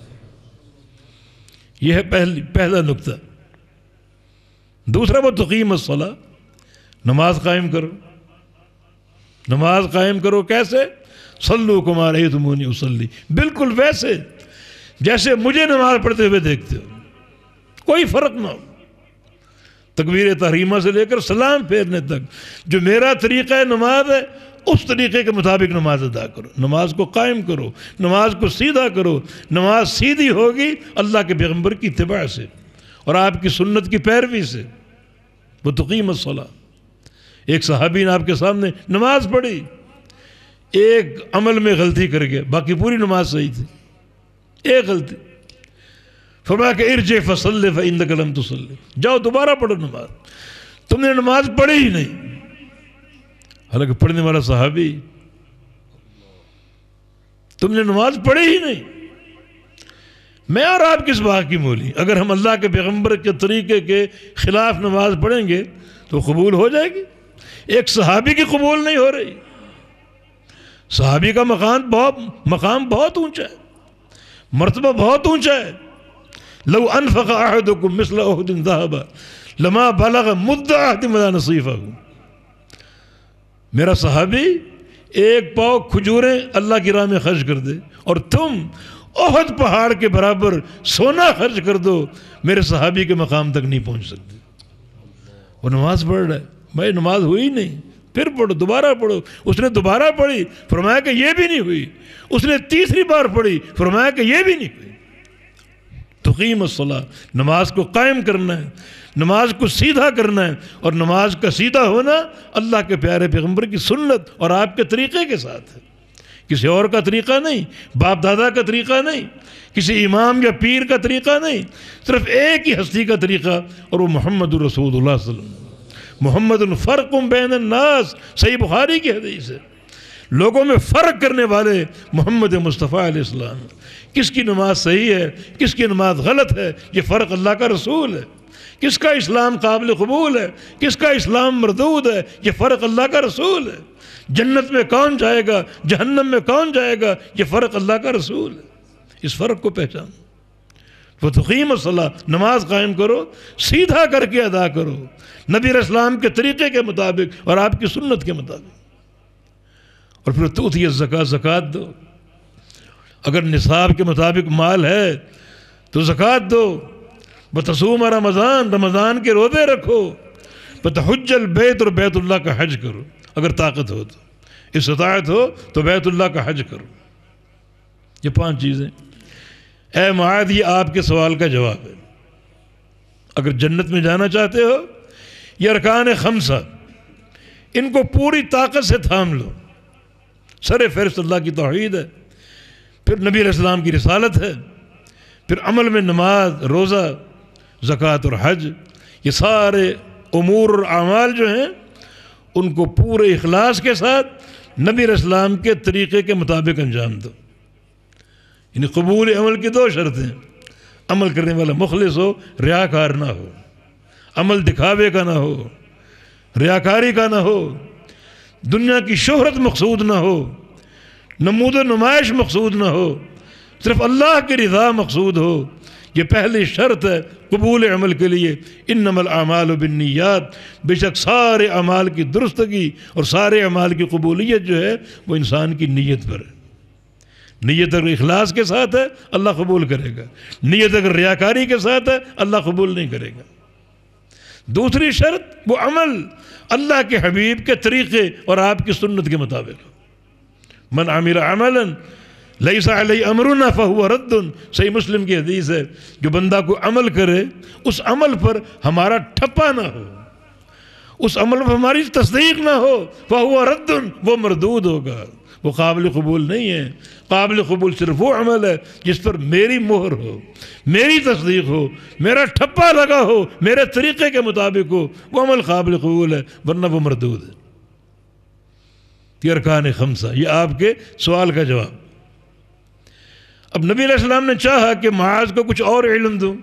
یہ ہے پہلی پہلا نقطہ. دوسرا وہ تقیم الصلاۃ، نماز قائم کرو. نماز قائم کرو کیسے؟ صلو کما رأیتمونی اصلی، بالکل ویسے جیسے مجھے نماز پڑھتے ہوئے دیکھتے ہو، کوئی فرق نہ ہو. تکبیر تحریمہ سے لے کر سلام پھیرنے تک جو میرا طریقہ نماز ہے اس طریقے کے مطابق نماز ادا کرو. نماز کو قائم کرو، نماز کو سیدھا کرو. نماز سیدھی ہوگی اللہ کے پیغمبر کی اتباع سے اور آپ کی سنت کی پیروی سے. وہ تقیم الصلاۃ. ایک صحابی نے آپ کے سامنے نماز پڑھی، ایک عمل میں غلطی کر گیا، باقی پوری نماز صحیح تھی، ایک غلطی. فرمایا کہ ارجع فصلی فإنک لم تصلی، جاؤ دوبارہ پڑھو نماز، تم نے نماز پڑھی ہی نہیں. حالانکہ پڑھنے والا صحابی، تم نے نماز پڑھی ہی نہیں. میں اور آپ کس بات کی مولی؟ اگر ہم اللہ کے پیغمبر کے طریقے کے خلاف نماز پڑھیں گے تو قبول ہو جائے گی. ایک صحابی کی قبول نہیں ہو رہی. صحابی کا مقام بہت مقام بہت اونچا ہے، مرتبہ بہت اونچا ہے. لو انفق احدکم مثل احد ذهبا لما بلغ مد احدهم ولا نصیفہ. میرا صحابی ایک پاؤ کھجوریں اللہ کی راہ میں خرچ کر دے اور تم احد پہاڑ کے برابر سونا خرچ کر دو، میرے صحابی کے مقام تک نہیں پہنچ سکتے. وہ نماز پڑھ رہا ہے. بھائی نماز ہوئی نہیں، پھر پڑھو، دوبارہ پڑھو۔ اس نے دوبارہ پڑھی، فرمایا کہ یہ بھی نہیں ہوئی۔ اس نے تیسری بار پڑھی، فرمایا کہ یہ بھی نہیں ہوئی۔ تقیم الصلاۃ، نماز کو قائم کرنا ہے، نماز کو سیدھا کرنا ہے، اور نماز کا سیدھا ہونا اللہ کے پیارے پیغمبر کی سنت اور آپ کے طریقے کے ساتھ ہے، کسی اور کا طریقہ نہیں، باپ دادا کا طریقہ نہیں، کسی امام یا پیر کا طریقہ نہیں، صرف ایک ہی ہستی کا طریقہ، اور وہ محمد الرسول اللہ صلی اللہ علیہ وسلم۔ محمد فرق بین الناس، صحیح بخاری کی حدیث ہے، لوگوں میں فرق کرنے والے محمد مصطفیٰ علیہ السلام۔ کس کی نماز صحیح ہے، کس کی نماز غلط ہے، یہ فرق اللہ کا رسول ہے۔ کس کا اسلام قابل قبول ہے، کس کا اسلام مردود ہے، یہ فرق اللہ کا رسول ہے۔ جنت میں کون جائے گا، جہنم میں کون جائے گا، یہ فرق اللہ کا رسول ہے۔ اس فرق کو پہچان، وہ تقیم الصلاۃ، نماز قائم کرو، سیدھا کر کے ادا کرو، نبی علیہ السلام کے طریقے کے مطابق اور آپ کی سنت کے مطابق۔ اور پھر توتی الزکوٰۃ، زکوٰۃ دو، اگر نصاب کے مطابق مال ہے تو زکوٰۃ دو۔ بتصوم رمضان، رمضان کے روزے رکھو۔ بتحج البیت، اور بیت اللہ کا حج کرو اگر طاقت ہو تو، استطاعت ہو تو بیت اللہ کا حج کرو۔ یہ پانچ چیزیں، اے معاذ، یہ آپ کے سوال کا جواب ہے۔ اگر جنت میں جانا چاہتے ہو، یہ ارکان خمسہ، ان کو پوری طاقت سے تھام لو۔ سر فہرست اللہ کی توحید ہے، پھر نبی علیہ السلام کی رسالت ہے، پھر عمل میں نماز، روزہ، زکوٰۃ اور حج، یہ سارے امور اور اعمال جو ہیں ان کو پورے اخلاص کے ساتھ نبی علیہ السلام کے طریقے کے مطابق انجام دو۔ یعنی قبول عمل کی دو شرطیں، عمل کرنے والا مخلص ہو، ریاکار نہ ہو، عمل دکھاوے کا نہ ہو، ریاکاری کا نہ ہو، دنیا کی شہرت مقصود نہ ہو، نمود و نمائش مقصود نہ ہو، صرف اللہ کی رضا مقصود ہو۔ یہ پہلی شرط ہے قبول عمل کے لیے، انما الاعمال بالنیات، بے شک سارے اعمال کی درستگی اور سارے اعمال کی قبولیت جو ہے وہ انسان کی نیت پر ہے۔ نیت اگر اخلاص کے ساتھ ہے اللہ قبول کرے گا، نیت اگر ریاکاری کے ساتھ ہے اللہ قبول نہیں کرے گا۔ دوسری شرط وہ عمل اللہ کے حبیب کے طریقے اور آپ کی سنت کے مطابق۔ من عمل عملا لیس علیہ امرنا فہو رد، صحیح مسلم کی حدیث ہے، جو بندہ کو عمل کرے اس عمل پر ہمارا ٹھپا نہ ہو، اس عمل پر ہماری تصدیق نہ ہو، فہو رد، وہ مردود ہوگا، وہ قابل قبول نہیں ہے۔ قابل قبول صرف وہ عمل ہے جس پر میری مہر ہو، میری تصدیق ہو، میرا ٹھپا لگا ہو، میرے طریقے کے مطابق ہو، وہ عمل قابل قبول ہے، ورنہ وہ مردود ہے۔ یہ ارکان خمسہ، یہ آپ کے سوال کا جواب۔ اب نبی علیہ السلام نے چاہا کہ معاذ کو کچھ اور علم دوں،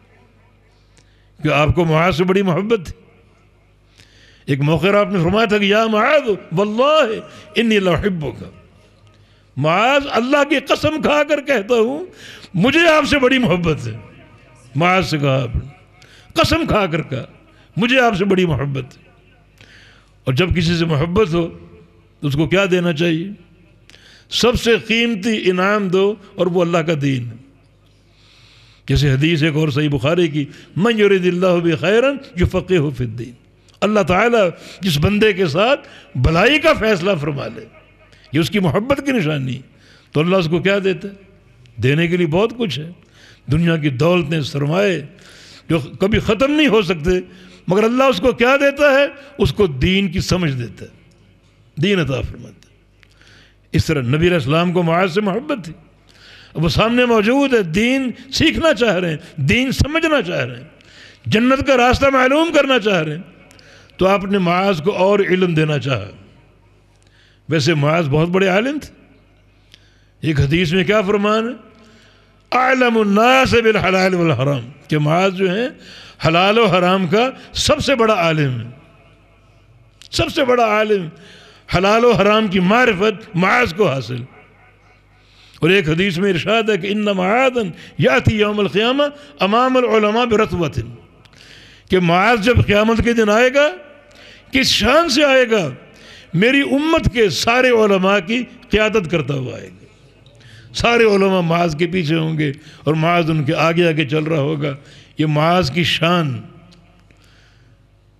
کہ آپ کو معاذ سے بڑی محبت تھی۔ ایک موقع آپ نے فرمایا تھا کہ یا معاذ واللہ انی لأحبک، معاذ اللہ کی قسم کھا کر کہتا ہوں مجھے آپ سے بڑی محبت ہے۔ معاذ سے کہا آپ نے، قسم کھا کر کہا مجھے آپ سے بڑی محبت ہے۔ اور جب کسی سے محبت ہو تو اس کو کیا دینا چاہیے؟ سب سے قیمتی انعام دو، اور وہ اللہ کا دین ہے۔ جیسے حدیث ایک اور صحیح بخاری کی، من یرید اللہ بہ خیرا یفقہہ فی الدین، اللہ تعالیٰ جس بندے کے ساتھ بھلائی کا فیصلہ فرما لے، یہ اس کی محبت کی نشانی، تو اللہ اس کو کیا دیتا ہے؟ دینے کے لیے بہت کچھ ہے، دنیا کی دولتیں، سرمائے جو کبھی ختم نہیں ہو سکتے، مگر اللہ اس کو کیا دیتا ہے؟ اس کو دین کی سمجھ دیتا ہے، دین عطا فرماتا ہے۔ اس طرح نبی علیہ السلام کو معاذ سے محبت تھی، وہ سامنے موجود ہے، دین سیکھنا چاہ رہے ہیں، دین سمجھنا چاہ رہے ہیں، جنت کا راستہ معلوم کرنا چاہ رہے ہیں، تو آپ نے معاذ کو اور علم دینا چاہا۔ ویسے معاذ بہت بڑے عالم تھے، ایک حدیث میں کیا فرمان ہے؟ اعلم الناس بالحلال والحرام، کہ معاذ جو ہیں حلال و حرام کا سب سے بڑا عالم ہے، سب سے بڑا عالم، حلال و حرام کی معرفت معاذ کو حاصل۔ اور ایک حدیث میں ارشاد ہے کہ ان معاذا یاتی یوم القیامہ امام العلماء برتوۃ، کہ معاذ جب قیامت کے دن آئے گا کس شان سے آئے گا؟ میری امت کے سارے علماء کی قیادت کرتا ہوا آئے گا، سارے علماء معاذ کے پیچھے ہوں گے اور معاذ ان کے آگے آگے چل رہا ہوگا۔ یہ معاذ کی شان،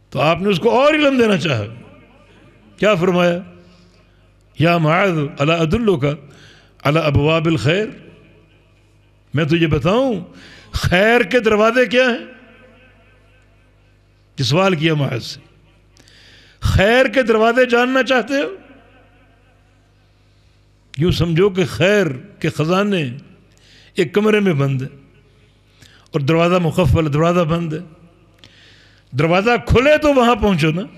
تو آپ نے اس کو اور علم دینا چاہا. کیا فرمایا؟ یا معاذ الا ادلک علی ابواب الخیر، میں تجھے بتاؤں خیر کے دروازے کیا ہیں؟ کہ سوال کیا معاذ سے، خیر کے دروازے جاننا چاہتے ہو؟ یوں سمجھو کہ خیر کے خزانے ایک کمرے میں بند ہے اور دروازہ مقفل ہے، دروازہ بند ہے. دروازہ کھلے تو وہاں پہنچو نا،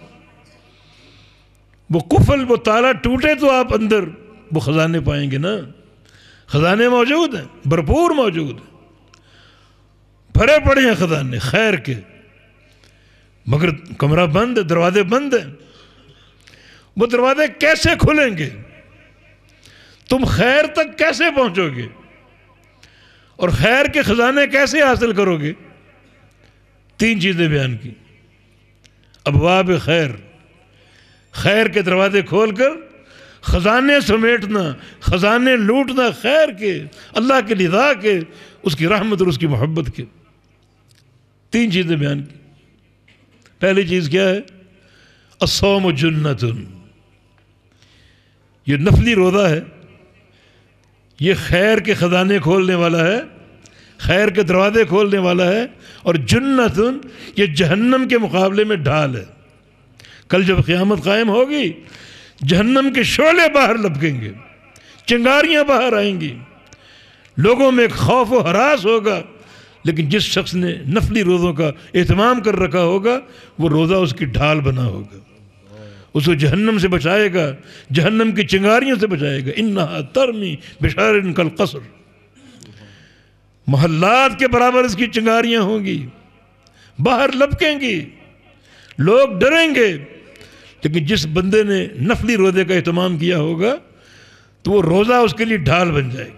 وہ قفل وہ تالا ٹوٹے تو آپ اندر وہ خزانے پائیں گے نا. خزانے موجود ہیں، بھرپور موجود ہیں، بھرے پڑے ہیں خزانے خیر کے، مگر کمرہ بند ہے، دروازے بند ہیں. وہ دروازے کیسے کھلیں گے؟ تم خیر تک کیسے پہنچو گے اور خیر کے خزانے کیسے حاصل کرو گے؟ تین چیزیں بیان کی. ابواب خیر، خیر کے دروازے کھول کر خزانے سمیٹنا، خزانے لوٹنا خیر کے، اللہ کے رضا کے، اس کی رحمت اور اس کی محبت کے. تین چیزیں بیان کی. پہلی چیز کیا ہے؟ الصوم جنۃ، یہ نفلی روزہ ہے، یہ خیر کے خزانے کھولنے والا ہے، خیر کے دروازے کھولنے والا ہے. اور جنت، یہ جہنم کے مقابلے میں ڈھال ہے. کل جب قیامت قائم ہوگی جہنم کے شعلے باہر لپکیں گے، چنگاریاں باہر آئیں گی، لوگوں میں ایک خوف و ہراس ہوگا. لیکن جس شخص نے نفلی روزوں کا اہتمام کر رکھا ہوگا وہ روزہ اس کی ڈھال بنا ہوگا، اس کو جہنم سے بچائے گا، جہنم کی چنگاریوں سے بچائے گا. انہا ترمی بشرر کالقصر، محلات کے برابر اس کی چنگاریاں ہوں گی، باہر لپکیں گی، لوگ ڈریں گے. لیکن جس بندے نے نفلی روزے کا اہتمام کیا ہوگا تو وہ روزہ اس کے لیے ڈھال بن جائے گا.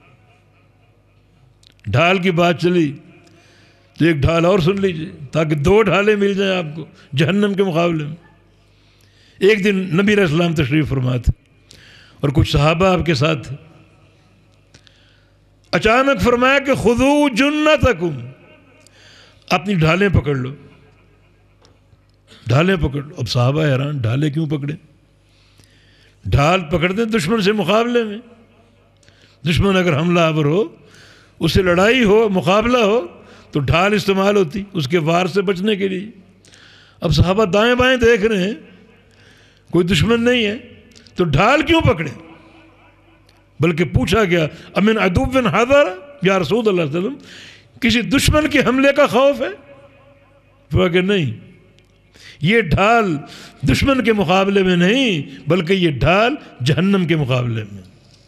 ڈھال کی بات چلی تو ایک ڈھال اور سن لیجئے تاکہ دو ڈھالیں مل جائیں آپ کو جہنم کے مقابلے میں. ایک دن نبی علیہ السلام تشریف فرما تھے اور کچھ صحابہ آپ کے ساتھ تھے. اچانک فرمایا کہ خذو جنتکم، اپنی ڈھالیں پکڑ لو، ڈھالیں پکڑ لو. اب صحابہ حیران، ڈھالیں کیوں پکڑیں؟ ڈھال پکڑتے دشمن سے مقابلے میں، دشمن اگر حملہ آور ہو، اس سے لڑائی ہو، مقابلہ ہو تو ڈھال استعمال ہوتی اس کے وار سے بچنے کے لیے. اب صحابہ دائیں بائیں دیکھ رہے ہیں، کوئی دشمن نہیں ہے تو ڈھال کیوں پکڑے؟ بلکہ پوچھا گیا امن عدو حاضر یا رسول اللہ صلی اللہ علیہ وسلم، کسی دشمن کے حملے کا خوف ہے؟ فرمایا کہ نہیں، یہ ڈھال دشمن کے مقابلے میں نہیں بلکہ یہ ڈھال جہنم کے مقابلے میں.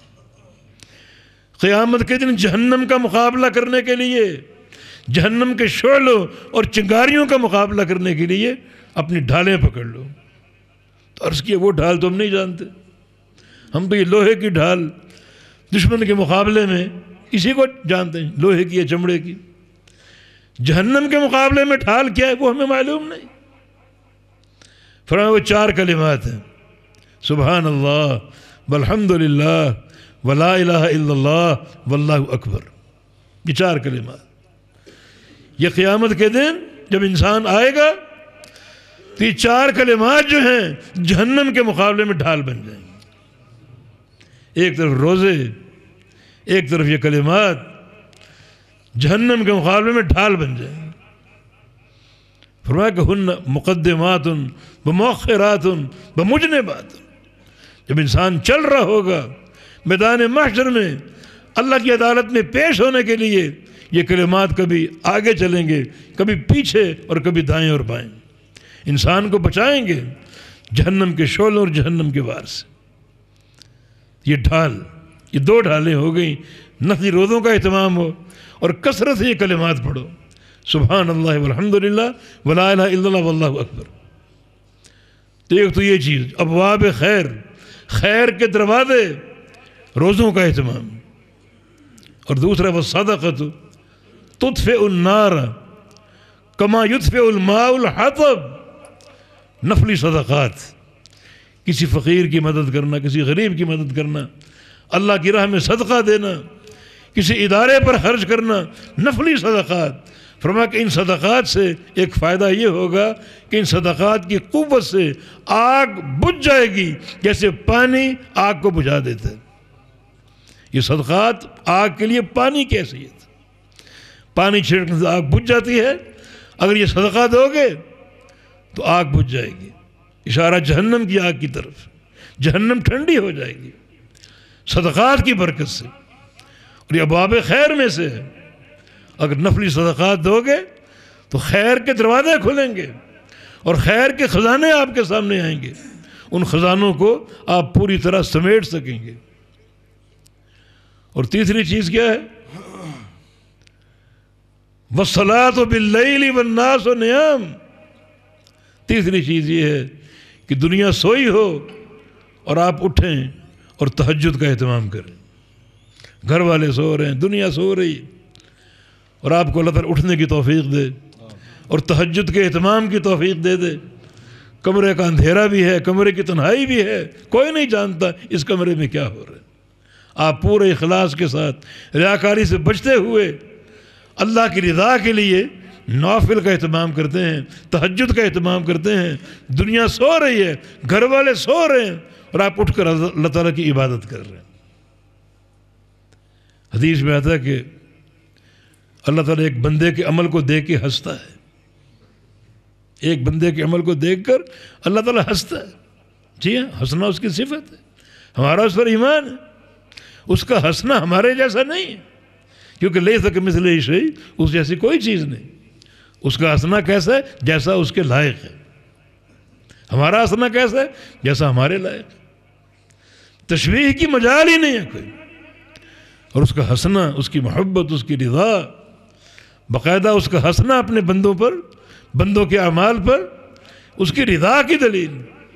قیامت کے دن جہنم کا مقابلہ کرنے کے لیے، جہنم کے شعلوں اور چنگاریوں کا مقابلہ کرنے کے لیے اپنی ڈھالیں پکڑ لو. تو عرض کیا وہ ڈھال تو ہم نہیں جانتے، ہم تو یہ لوہے کی ڈھال دشمن کے مقابلے میں اسی کو جانتے ہیں، لوہے کی یا چمڑے کی. جہنم کے مقابلے میں ڈھال کیا ہے وہ ہمیں معلوم نہیں. فرمایا وہ چار کلمات ہیں، سبحان اللہ والحمد للہ ولا الہ الا اللہ واللہ اکبر. یہ چار کلمات، یہ قیامت کے دن جب انسان آئے گا تو یہ چار کلمات جو ہیں جہنم کے مقابلے میں ڈھال بن جائیں گے. ایک طرف روزے، ایک طرف یہ کلمات جہنم کے مقابلے میں ڈھال بن جائیں گے. فرمایا کہ ہن مقدمات بمؤخرات بمجنبات. جب انسان چل رہا ہوگا میدان محشر میں اللہ کی عدالت میں پیش ہونے کے لیے، یہ کلمات کبھی آگے چلیں گے، کبھی پیچھے اور کبھی دائیں اور بائیں، انسان کو بچائیں گے جہنم کے شعلوں اور جہنم کے وار سے. یہ ڈھال، یہ دو ڈھالیں ہو گئیں، نفلی روزوں کا اہتمام ہو اور کثرت سے یہ کلمات پڑھو، سبحان اللہ والحمد للہ ولا الہ الا اللہ واللہ اکبر. تو ایک تو یہ چیز ابواب خیر، خیر کے دروازے، روزوں کا اہتمام. اور دوسرا والصدقۃ تطفئ النار کما یطفئ الماء الحطب. نفلی صدقات، کسی فقیر کی مدد کرنا، کسی غریب کی مدد کرنا، اللہ کی راہ میں صدقہ دینا، کسی ادارے پر خرچ کرنا، نفلی صدقات. فرمایا کہ ان صدقات سے ایک فائدہ یہ ہوگا کہ ان صدقات کی قوت سے آگ بجھ جائے گی جیسے پانی آگ کو بجھا دیتا ہے۔ یہ صدقات آگ کے لیے پانی کی حیثیت، پانی چھڑکنے سے آگ بجھ جاتی ہے، اگر یہ صدقہ دو گے تو آگ بجھ جائے گی، اشارہ جہنم کی آگ کی طرف، جہنم ٹھنڈی ہو جائے گی صدقات کی برکت سے۔ اور یہ ابواب خیر میں سے ہے، اگر نفلی صدقات دو گے تو خیر کے دروازے کھلیں گے اور خیر کے خزانے آپ کے سامنے آئیں گے، ان خزانوں کو آپ پوری طرح سمیٹ سکیں گے۔ اور تیسری چیز کیا ہے؟ وَالصَّلَاةُ بِاللَّيْلِ وَالنَّاسُ نِيَامٌ۔ تیسری چیز یہ ہے کہ دنیا سوئی ہو اور آپ اٹھیں اور تہجد کا اہتمام کریں۔ گھر والے سو رہے ہیں، دنیا سو رہی، اور آپ کو اللہ تعالیٰ اٹھنے کی توفیق دے اور تہجد کے اہتمام کی توفیق دے دے۔ کمرے کا اندھیرا بھی ہے، کمرے کی تنہائی بھی ہے، کوئی نہیں جانتا اس کمرے میں کیا ہو رہا ہے، آپ پورے اخلاص کے ساتھ ریاکاری سے بچتے ہوئے اللہ کی رضا کے لیے نوافل کا اہتمام کرتے ہیں، تہجد کا اہتمام کرتے ہیں۔ دنیا سو رہی ہے، گھر والے سو رہے ہیں، اور آپ اٹھ کر اللہ تعالیٰ کی عبادت کر رہے ہیں۔ حدیث میں آتا ہے کہ اللہ تعالیٰ ایک بندے کے عمل کو دیکھ کے ہنستا ہے، ایک بندے کے عمل کو دیکھ کر اللہ تعالیٰ ہنستا ہے۔ جی ہاں، ہنسنا اس کی صفت ہے، ہمارا اس پر ایمان ہے۔ اس کا ہنسنا ہمارے جیسا نہیں ہے، کیونکہ لیس کمثلہ شیء، اس جیسی کوئی چیز نہیں۔ اس کا ہنسنا کیسا ہے؟ جیسا اس کے لائق ہے۔ ہمارا ہنسنا کیسا ہے؟ جیسا ہمارے لائق ہے، تشبیہ کی مجال ہی نہیں ہے کوئی۔ اور اس کا ہنسنا، اس کی محبت، اس کی رضا، باقاعدہ اس کا ہنسنا اپنے بندوں پر، بندوں کے اعمال پر اس کی رضا کی دلیل۔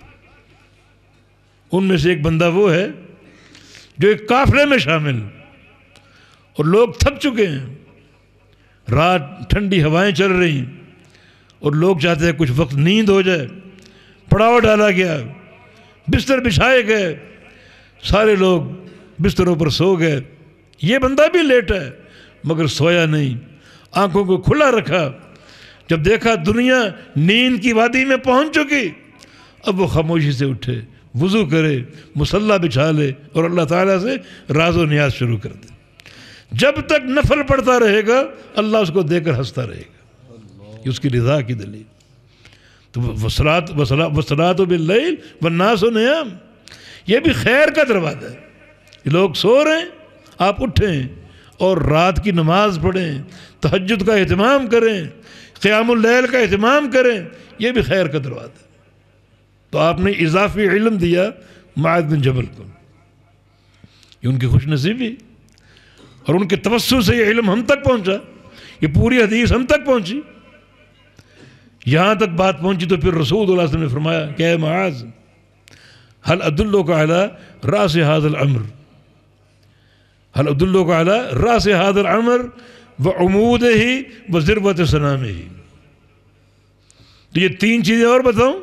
ان میں سے ایک بندہ وہ ہے جو ایک قافلے میں شامل، اور لوگ تھک چکے ہیں، رات ٹھنڈی ہوائیں چل رہی ہیں، اور لوگ چاہتے ہیں کچھ وقت نیند ہو جائے، پڑاؤ ڈالا گیا، بستر بچھائے گئے، سارے لوگ بستروں پر سو گئے، یہ بندہ بھی لیٹا ہے مگر سویا نہیں، آنکھوں کو کھلا رکھا۔ جب دیکھا دنیا نیند کی وادی میں پہنچ چکی، اب وہ خاموشی سے اٹھے، وضو کرے، مصلی بچھا لے اور اللہ تعالیٰ سے راز و نیاز شروع کر دے۔ جب تک نفل پڑتا رہے گا اللہ اس کو دے کر ہنستا رہے گا، یہ اس کی رضا کی دلیل۔ تو وصلاۃ وصلاۃ باللیل والناس نیام، یہ بھی خیر کا دروازہ ہے۔ یہ لوگ سو رہے ہیں، آپ اٹھیں اور رات کی نماز پڑھیں، تہجد کا اہتمام کریں، قیام اللیل کا اہتمام کریں، یہ بھی خیر کا دروازہ ہے۔ تو آپ نے اضافی علم دیا معاذ بن جبل کو، یہ ان کی خوش نصیبی، اور ان کے توسل سے یہ علم ہم تک پہنچا، یہ پوری حدیث ہم تک پہنچی۔ یہاں تک بات پہنچی تو پھر رسول اللہ صلی اللہ علیہ وسلم نے فرمایا کہ اے معاذ، هل ادلک علی راس هذا الامر، هل ادلک علی راس هذا الامر وعمودہ وذروۃ سنامہ۔ تو یہ تین چیزیں اور بتاؤں،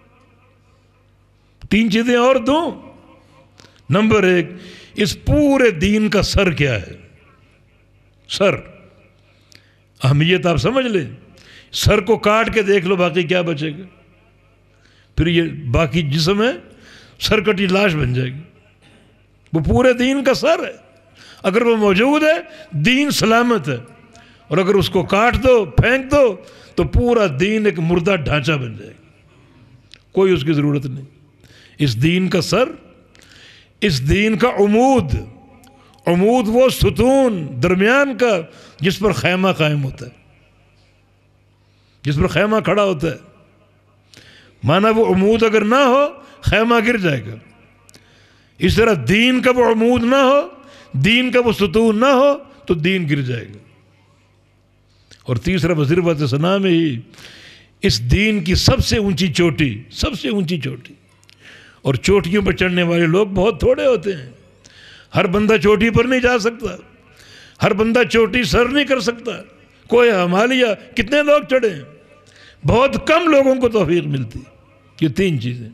تین چیزیں اور دوں۔ نمبر ایک، اس پورے دین کا سر کیا ہے؟ سر، اہمیت آپ سمجھ لیں، سر کو کاٹ کے دیکھ لو باقی کیا بچے گا، پھر یہ باقی جسم ہے سر کٹی لاش بن جائے گی۔ وہ پورے دین کا سر ہے، اگر وہ موجود ہے دین سلامت ہے، اور اگر اس کو کاٹ دو، پھینک دو، تو پورا دین ایک مردہ ڈھانچہ بن جائے گا، کوئی اس کی ضرورت نہیں۔ اس دین کا سر، اس دین کا عمود، عمود وہ ستون درمیان کا جس پر خیمہ قائم ہوتا ہے، جس پر خیمہ کھڑا ہوتا ہے، مانا وہ عمود اگر نہ ہو خیمہ گر جائے گا۔ اس طرح دین کا وہ عمود نہ ہو، دین کا وہ ستون نہ ہو تو دین گر جائے گا۔ اور تیسرا وذروۃ سنامہ، ہی اس دین کی سب سے اونچی چوٹی، سب سے اونچی چوٹی، اور چوٹیوں پر چڑھنے والے لوگ بہت تھوڑے ہوتے ہیں، ہر بندہ چوٹی پر نہیں جا سکتا، ہر بندہ چوٹی سر نہیں کر سکتا۔ کوئی ہمالیہ کتنے لوگ چڑھے ہیں، بہت کم لوگوں کو توفیق ملتی۔ یہ تین چیزیں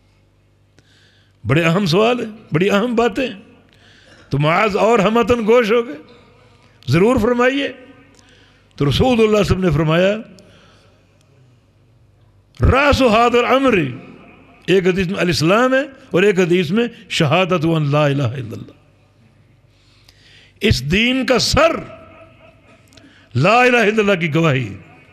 بڑے اہم سوال ہیں، بڑی اہم باتیں ہیں۔ تو معاذ اور ہمتن گوش ہو گئے، ضرور فرمائیے تو رسول اللہ صلی اللہ علیہ وسلم نے فرمایا راس هذا الامر، ایک حدیث میں الاسلام ہے اور ایک حدیث میں شہادت ان لا الہ الا اللہ، اس دین کا سر لا الہ الا اللہ کی گواہی،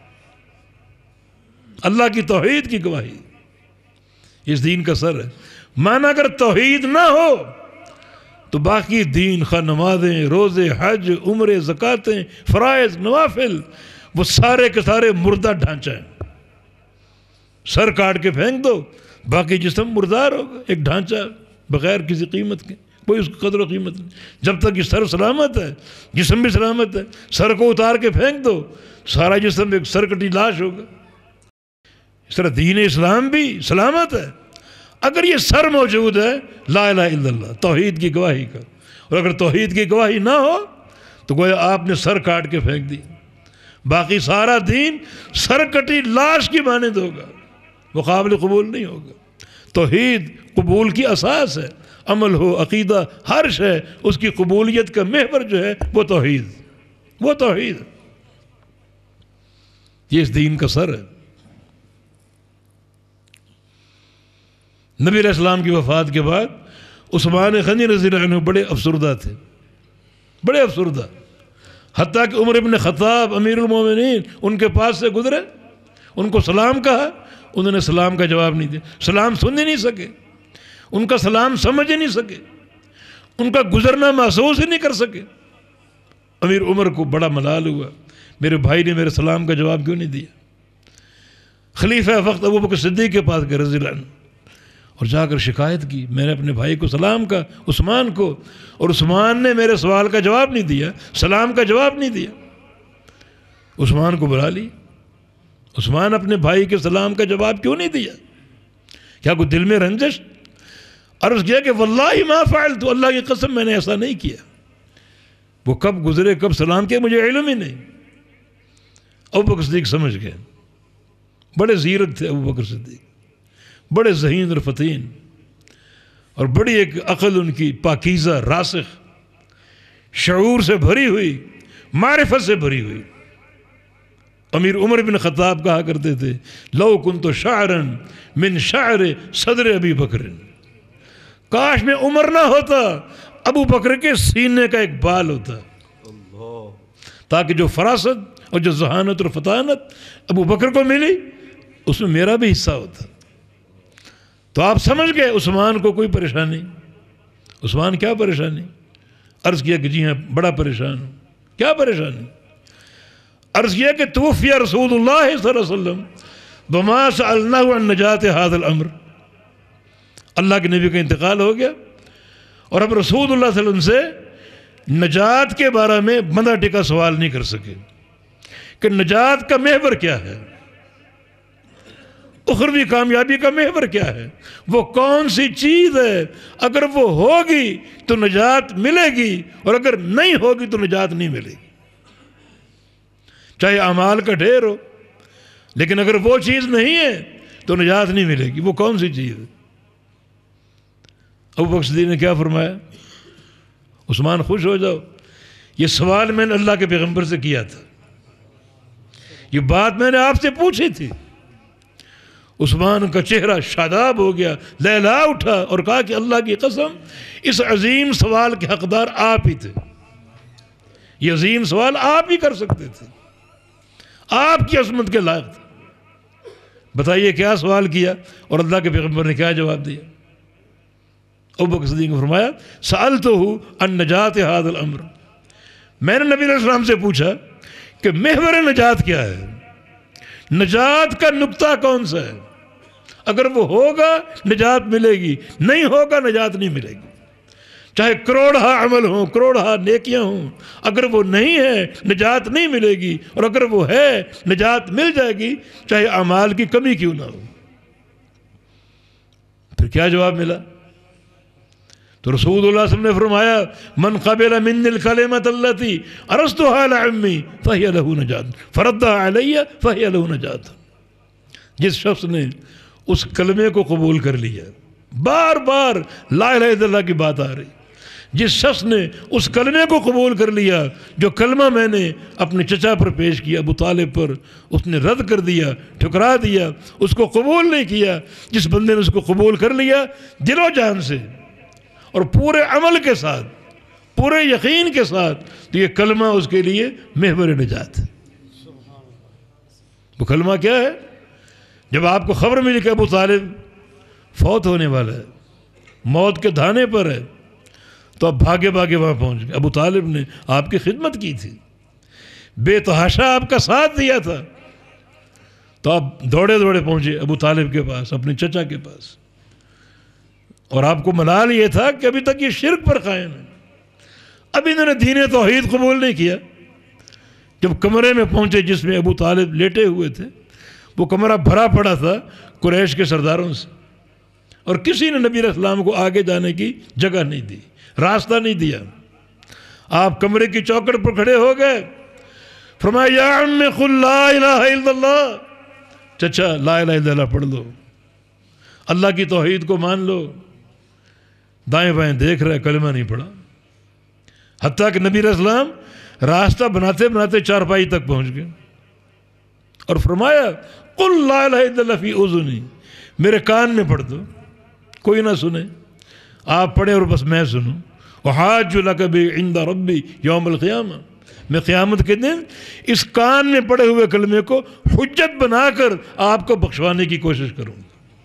اللہ کی توحید کی گواہی، اس دین کا سر ہے۔ مانا اگر توحید نہ ہو تو باقی دین، خواہ نمازیں، روزے، حج، عمرے، زکاتیں، فرائض، نوافل، وہ سارے کے سارے مردہ ڈھانچہ ہیں۔ سر کاٹ کے پھینک دو، باقی جسم مردار ہوگا، ایک ڈھانچہ بغیر کسی قیمت کے، کوئی اس کی قدر و قیمت نہیں۔ جب تک یہ سر سلامت ہے جسم بھی سلامت ہے، سر کو اتار کے پھینک دو سارا جسم ایک سرکٹی لاش ہوگا۔ اس طرح دین اسلام بھی سلامت ہے اگر یہ سر موجود ہے لا الہ الا اللہ، توحید کی گواہی کا، اور اگر توحید کی گواہی نہ ہو تو گویا آپ نے سر کاٹ کے پھینک دی، باقی سارا دین سرکٹی لاش کی مانند ہوگا، وہ قابل قبول نہیں ہوگا۔ توحید قبول کی اساس ہے، عمل ہو، عقیدہ، ہر شے، اس کی قبولیت کا محور جو ہے وہ توحید، وہ توحید یہ اس دین کا سر ہے۔ نبی علیہ السلام کی وفات کے بعد عثمان غنی رضی اللہ عنہ بڑے افسردہ تھے، بڑے افسردہ، حتیٰ کہ عمر ابن خطاب امیر المومنین ان کے پاس سے گزرے، ان کو سلام کہا، انہوں نے سلام کا جواب نہیں دیا، سلام سن ہی نہیں سکے، ان کا سلام سمجھ ہی نہیں سکے، ان کا گزرنا محسوس ہی نہیں کر سکے۔ امیر عمر کو بڑا ملال ہوا، میرے بھائی نے میرے سلام کا جواب کیوں نہیں دیا؟ خلیفہ وقت ابو بکر صدیق کے پاس گئے رضی اللہ عنہ اور جا کر شکایت کی، میں نے اپنے بھائی کو سلام کا، عثمان کو، اور عثمان نے میرے سوال کا جواب نہیں دیا، سلام کا جواب نہیں دیا۔ عثمان کو بلا لی، عثمان اپنے بھائی کے سلام کا جواب کیوں نہیں دیا؟ کیا کوئی دل میں رنجش؟ عرض کیا کہ واللہ ما فعلت، اللہ کی قسم میں نے ایسا نہیں کیا۔ وہ کب گزرے کب سلام کیا مجھے علم ہی نہیں۔ ابو بکر صدیق سمجھ گئے، بڑے زیرک تھے ابو بکر صدیق، بڑے ذہین اور فتین، اور بڑی ایک عقل ان کی پاکیزہ، راسخ، شعور سے بھری ہوئی، معرفت سے بھری ہوئی۔ امیر عمر بن خطاب کہا کرتے تھے لو کنت شاعرا من شعر صدر ابی بکر، کاش میں عمر نہ ہوتا، ابو بکر کے سینے کا ایک بال ہوتا، تاکہ جو فراست اور جو ذہانت اور فطانت ابو بکر کو ملی اس میں میرا بھی حصہ ہوتا۔ تو آپ سمجھ گئے عثمان کو کوئی پریشانی، عثمان کیا پریشانی؟ عرض کیا کہ جی ہاں بڑا پریشان ہوں۔ کیا پریشانی؟ عرض کیا کہ توفی رسول اللہ صلی اللہ علیہ وسلم وما سألناه عن نجات هذا الامر، اللہ کے نبی کا انتقال ہو گیا اور اب رسول اللہ صلی اللہ علیہ وسلم سے نجات کے بارے میں بندہ ٹکا سوال نہیں کر سکے کہ نجات کا محور کیا ہے، اخروی کامیابی کا محور کیا ہے، وہ کون سی چیز ہے، اگر وہ ہوگی تو نجات ملے گی اور اگر نہیں ہوگی تو نجات نہیں ملے گی۔ چاہے اعمال کا ڈھیر ہو، لیکن اگر وہ چیز نہیں ہے تو نجات نہیں ملے گی۔ وہ کون سی چیز ہے؟ ابو بکر صدیق نے کیا فرمایا؟ عثمان خوش ہو جاؤ، یہ سوال میں نے اللہ کے پیغمبر سے کیا تھا، یہ بات میں نے آپ سے پوچھی تھی۔ عثمان کا چہرہ شاداب ہو گیا، لہلا اٹھا اور کہا کہ اللہ کی قسم اس عظیم سوال کے حقدار آپ ہی تھے، یہ عظیم سوال آپ ہی کر سکتے تھے، آپ کی عظمت کے لائق تھے۔ بتائیے کیا سوال کیا اور اللہ کے پیغمبر نے کیا جواب دیا؟ ابو بکر صدیق نے فرمایا سألتہ عن نجات هذا الامر، میں نے نبی علیہ السلام سے پوچھا کہ محور نجات کیا ہے، نجات کا نقطہ کون سا ہے، اگر وہ ہوگا نجات ملے گی، نہیں ہوگا نجات نہیں ملے گی۔ چاہے کروڑہ عمل ہوں، کروڑہ نیکیاں ہوں، اگر وہ نہیں ہے نجات نہیں ملے گی، اور اگر وہ ہے نجات مل جائے گی، چاہے اعمال کی کمی کیوں نہ ہو۔ پھر کیا جواب ملا؟ تو رسول اللہ صلی اللہ علیہ وسلم نے فرمایا من قبل منی الکلمۃ التی عرضتها لعمی فہی لہ نجات فردها علی فہی لہ نجات، جس شخص نے اس کلمے کو قبول کر لیا، بار بار لا الہ الا اللہ کی بات آ رہی، جس شخص نے اس کلمے کو قبول کر لیا جو کلمہ میں نے اپنے چچا پر پیش کیا ابو طالب پر، اس نے رد کر دیا، ٹھکرا دیا، اس کو قبول نہیں کیا. جس بندے نے اس کو قبول کر لیا دل و جان سے اور پورے عمل کے ساتھ، پورے یقین کے ساتھ، تو یہ کلمہ اس کے لیے محور نجات ہے. وہ کلمہ کیا ہے؟ جب آپ کو خبر ملی کہ ابو طالب فوت ہونے والا ہے، موت کے دھانے پر ہے، تو اب بھاگے بھاگے وہاں پہنچ گئے. ابو طالب نے آپ کی خدمت کی تھی، بے تحاشا آپ کا ساتھ دیا تھا، تو آپ دوڑے دوڑے پہنچے ابو طالب کے پاس، اپنے چچا کے پاس، اور آپ کو ملال یہ تھا کہ ابھی تک یہ شرک پر قائم ہے، اب انہوں نے دین توحید قبول نہیں کیا. جب کمرے میں پہنچے جس میں ابو طالب لیٹے ہوئے تھے، وہ کمرہ بھرا پڑا تھا قریش کے سرداروں سے، اور کسی نے نبی علیہ السلام کو آگے جانے کی جگہ نہیں دی، راستہ نہیں دیا. آپ کمرے کی چوکھٹ پر کھڑے ہو گئے، فرمایا یا عم قل لا الہ الا اللہ، چچا لا الہ الا اللہ پڑھ لو، اللہ کی توحید کو مان لو. دائیں بائیں دیکھ رہے، کلمہ نہیں پڑھا، حتیٰ کہ نبی علیہ السلام راستہ بناتے بناتے چارپائی تک پہنچ گئے اور فرمایا قل لا الہ الا اللہ فی اذنی، میرے کان میں پڑھ دو، کوئی نہ سنے، آپ پڑھیں اور بس میں سنوں. وحاج لک بہ عند ربی یوم القیامہ، میں قیامت کے دن اس کان میں پڑھے ہوئے کلمے کو حجت بنا کر آپ کو بخشوانے کی کوشش کروں.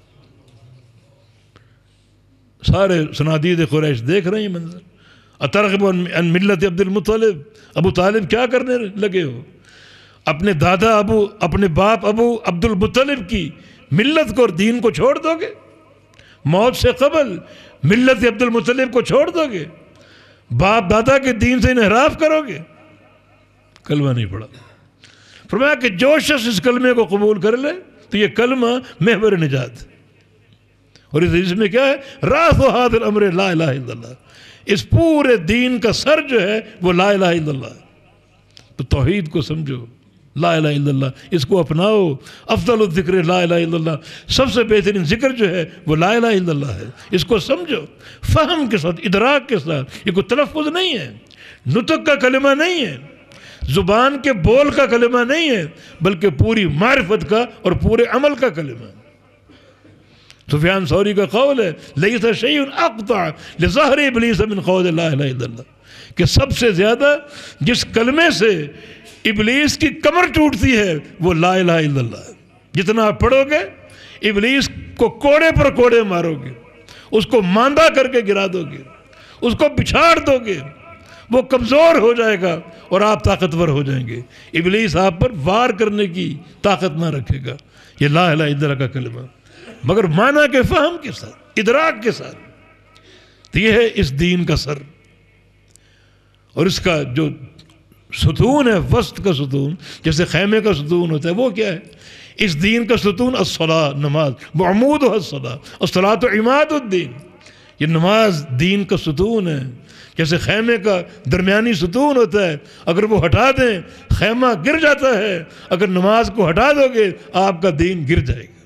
سارے صنادید قریش دیکھ رہے ہیں منظر. اترغب عن ملت عبد المطلب، ابو طالب کیا کرنے لگے ہو؟ اپنے دادا ابو، اپنے باپ ابو عبد المطلب کی ملت کو اور دین کو چھوڑ دو گے؟ موت سے قبل ملت عبد المطلب کو چھوڑ دو گے؟ باپ دادا کے دین سے انحراف کرو گے؟ کلمہ نہیں پڑھا. فرمایا کہ جو شخص اس کلمے کو قبول کر لے تو یہ کلمہ محور نجات. اور اس حدیث میں کیا ہے؟ راس و ہاتھ الامر لا الہ الا اللہ، اس پورے دین کا سر جو ہے وہ لا الہ الا اللہ ہے. تو توحید کو سمجھو، لا الہ الا اللہ اس کو اپناؤ. افضل الذکر لا الہ الا اللہ، سب سے بہترین ذکر جو ہے وہ لا الہ الا اللہ ہے. اس کو سمجھو فہم کے ساتھ، ادراک کے ساتھ. یہ کوئی تلفظ نہیں ہے، نطق کا کلمہ نہیں ہے، زبان کے بول کا کلمہ نہیں ہے، بلکہ پوری معرفت کا اور پورے عمل کا کلمہ ہے. سفیان ثوری کا قول ہے لیس شیء اقطع لظہر ابلیس من قول لا الہ الا اللہ، کہ سب سے زیادہ جس کلمے سے ابلیس کی کمر ٹوٹتی ہے وہ لا الہ الا اللہ ہے. جتنا آپ پڑھو گے ابلیس کو کوڑے پر کوڑے مارو گے، اس کو ماندہ کر کے گرا دو گے، اس کو بچھاڑ دو گے، وہ کمزور ہو جائے گا اور آپ طاقتور ہو جائیں گے. ابلیس آپ پر وار کرنے کی طاقت نہ رکھے گا. یہ لا الہ الا اللہ کا کلمہ، مگر معنی کے فہم کے ساتھ، ادراک کے ساتھ. تو یہ ہے اس دین کا سر. اور اس کا جو ستون ہے، وسط کا ستون، جیسے خیمے کا ستون ہوتا ہے، وہ کیا ہے؟ اس دین کا ستون الصلاۃ، نماز. وعمودها الصلاۃ، الصلاۃ عماد الدین. یہ نماز دین کا ستون ہے. جیسے خیمے کا درمیانی ستون ہوتا ہے، اگر وہ ہٹا دیں خیمہ گر جاتا ہے، اگر نماز کو ہٹا دو گے آپ کا دین گر جائے گا،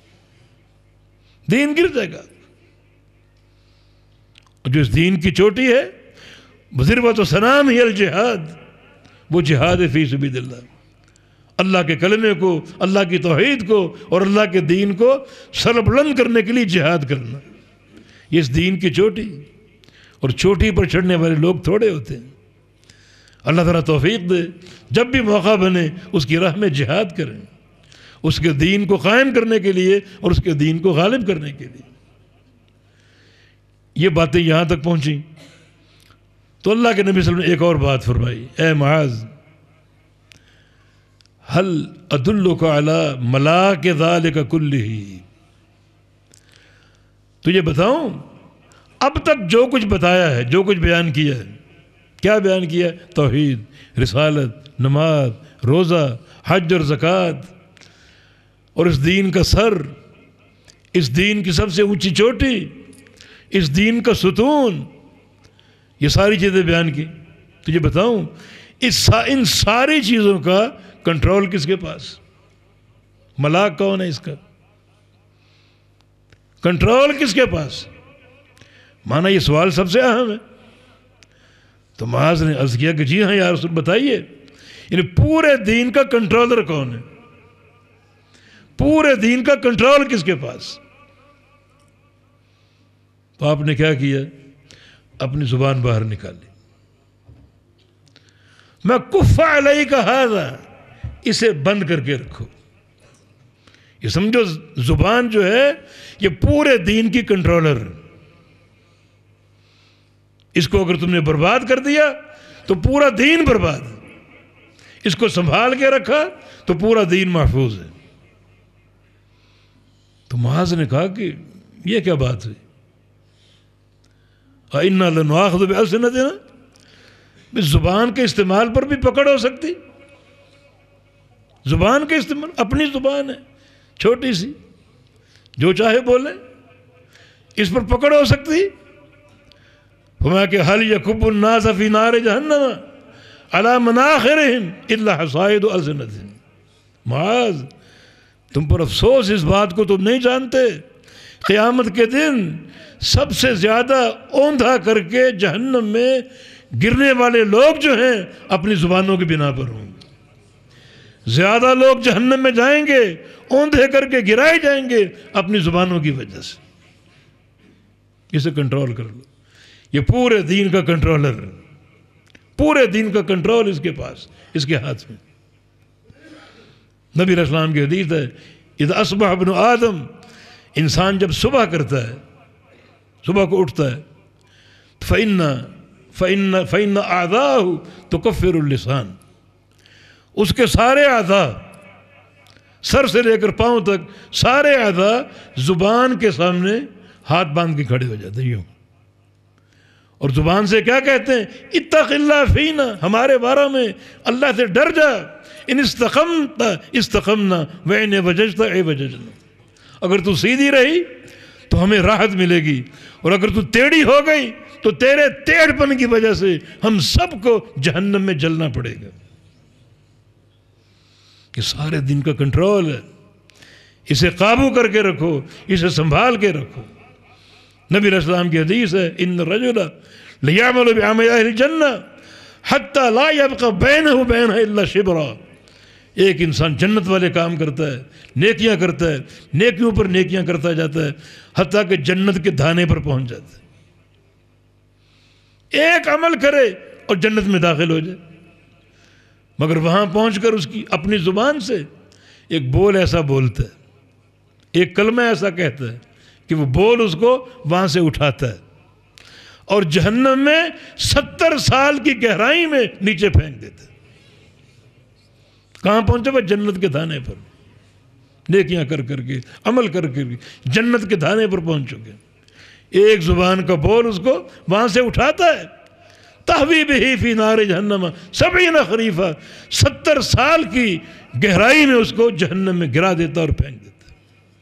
دین گر جائے گا. جو اس دین کی چوٹی ہے، ذروۃ سنام ہی الجہاد، وہ جہاد فی سبیل اللہ. اللہ کے کلمے کو، اللہ کی توحید کو اور اللہ کے دین کو سر بلند کرنے کے لیے جہاد کرنا، یہ اس دین کی چوٹی. اور چوٹی پر چڑھنے والے لوگ تھوڑے ہوتے ہیں. اللہ تعالیٰ توفیق دے جب بھی موقع بنے اس کی راہ میں جہاد کریں، اس کے دین کو قائم کرنے کے لیے اور اس کے دین کو غالب کرنے کے لیے. یہ باتیں یہاں تک پہنچیں تو اللہ کے نبی صلی اللہ علیہ وسلم نے ایک اور بات فرمائی، اے معاذ هل ادلک علی ملاک ذلک کلہ، تجھے بتاؤں اب تک جو کچھ بتایا ہے، جو کچھ بیان کیا ہے، کیا بیان کیا ہے؟ توحید، رسالت، نماز، روزہ، حج اور زکوٰۃ، اور اس دین کا سر، اس دین کی سب سے اونچی چوٹی، اس دین کا ستون، یہ ساری چیزیں بیان کی. تجھے بتاؤں اس ان ساری چیزوں کا کنٹرول کس کے پاس؟ ملاک کون ہے اس کا؟ کنٹرول کس کے پاس؟ مانا یہ سوال سب سے اہم ہے. تو معاذ نے عرض کیا کہ جی ہاں یا رسول بتائیے، یعنی پورے دین کا کنٹرولر کون ہے؟ پورے دین کا کنٹرول کس کے پاس؟ تو آپ نے کیا کیا؟ اپنی زبان باہر نکالی. میں کف علیک ھذا، اسے بند کر کے رکھو. یہ سمجھو زبان جو ہے یہ پورے دین کی کنٹرولر. اس کو اگر تم نے برباد کر دیا تو پورا دین برباد. اس کو سنبھال کے رکھا تو پورا دین محفوظ ہے. تو معاذ نے کہا کہ یہ کیا بات ہے؟ اِنَّا لَنُؤَاخَذُ بِأَلْسِنَتِنَا، زبان کے استعمال پر بھی پکڑ ہو سکتی. زبان کے استعمال، اپنی زبان ہے چھوٹی سی، جو چاہے بولے، اس پر پکڑ ہو سکتی. فرمایا کہ هَلْ يَكُبُّ النَّاسَ فِي نَارِ جَهَنَّمَ عَلَى مَنَاخِرِهِمْ إِلَّا حَصَائِدُ أَلْسِنَتِهِمْ. معاذ تم پر افسوس، اس بات کو تم نہیں جانتے، قیامت کے دن سب سے زیادہ اوندھا کر کے جہنم میں گرنے والے لوگ جو ہیں اپنی زبانوں کی بنا پر ہوں گے. زیادہ لوگ جہنم میں جائیں گے، اوندھے کر کے گرائے جائیں گے اپنی زبانوں کی وجہ سے. اسے کنٹرول کر لو. یہ پورے دین کا کنٹرولر، پورے دین کا کنٹرول اس کے پاس، اس کے ہاتھ میں. نبی علیہ السلام کی حدیث ہے، اذا اصبح ابن آدم، انسان جب صبح کرتا ہے، صبح کو اٹھتا ہے، فإن فإن فإن أعضاءه تكفر اللسان، اس کے سارے اعضاء، سر سے لے کر پاؤں تک سارے اعضاء زبان کے سامنے ہاتھ باندھ کے کھڑے ہو جاتے ہیں یوں. اور زبان سے کیا کہتے ہیں؟ اتق اللہ فینا، ہمارے بارے میں اللہ سے ڈر جا. ان استقمت استقمنا وإن وججت وججنا، اگر تو سیدھی رہی تو ہمیں راحت ملے گی، اور اگر تو ٹیڑھی ہو گئی تو تیرے ٹیڑھ پن کی وجہ سے ہم سب کو جہنم میں جلنا پڑے گا. کہ سارے دن کا کنٹرول ہے، اسے قابو کر کے رکھو، اسے سنبھال کے رکھو. نبی علیہ السلام کی حدیث ہے، ان الرجل لیعمل بعمل اہل الجنہ حتی لا یبقى بینہ وبینہا الا شبرا. ایک انسان جنت والے کام کرتا ہے، نیکیاں کرتا ہے، نیکیوں پر نیکیاں کرتا جاتا ہے، حتیٰ کہ جنت کے دھانے پر پہنچ جاتا ہے. ایک عمل کرے اور جنت میں داخل ہو جائے، مگر وہاں پہنچ کر اس کی اپنی زبان سے ایک بول ایسا بولتا ہے، ایک کلمہ ایسا کہتا ہے کہ وہ بول اس کو وہاں سے اٹھاتا ہے اور جہنم میں ستر سال کی گہرائی میں نیچے پھینک دیتا ہے. کہاں پہنچے وہ؟ جنت کے دھانے پر، نیکیاں کر کر کے، عمل کر کر کے جنت کے دھانے پر پہنچ چکے. ایک زبان کا بول اس کو وہاں سے اٹھاتا ہے. تہوی بہ فی نار جہنم سبعین خریفہ، ستر سال کی گہرائی میں اس کو جہنم میں گرا دیتا اور پھینک دیتا.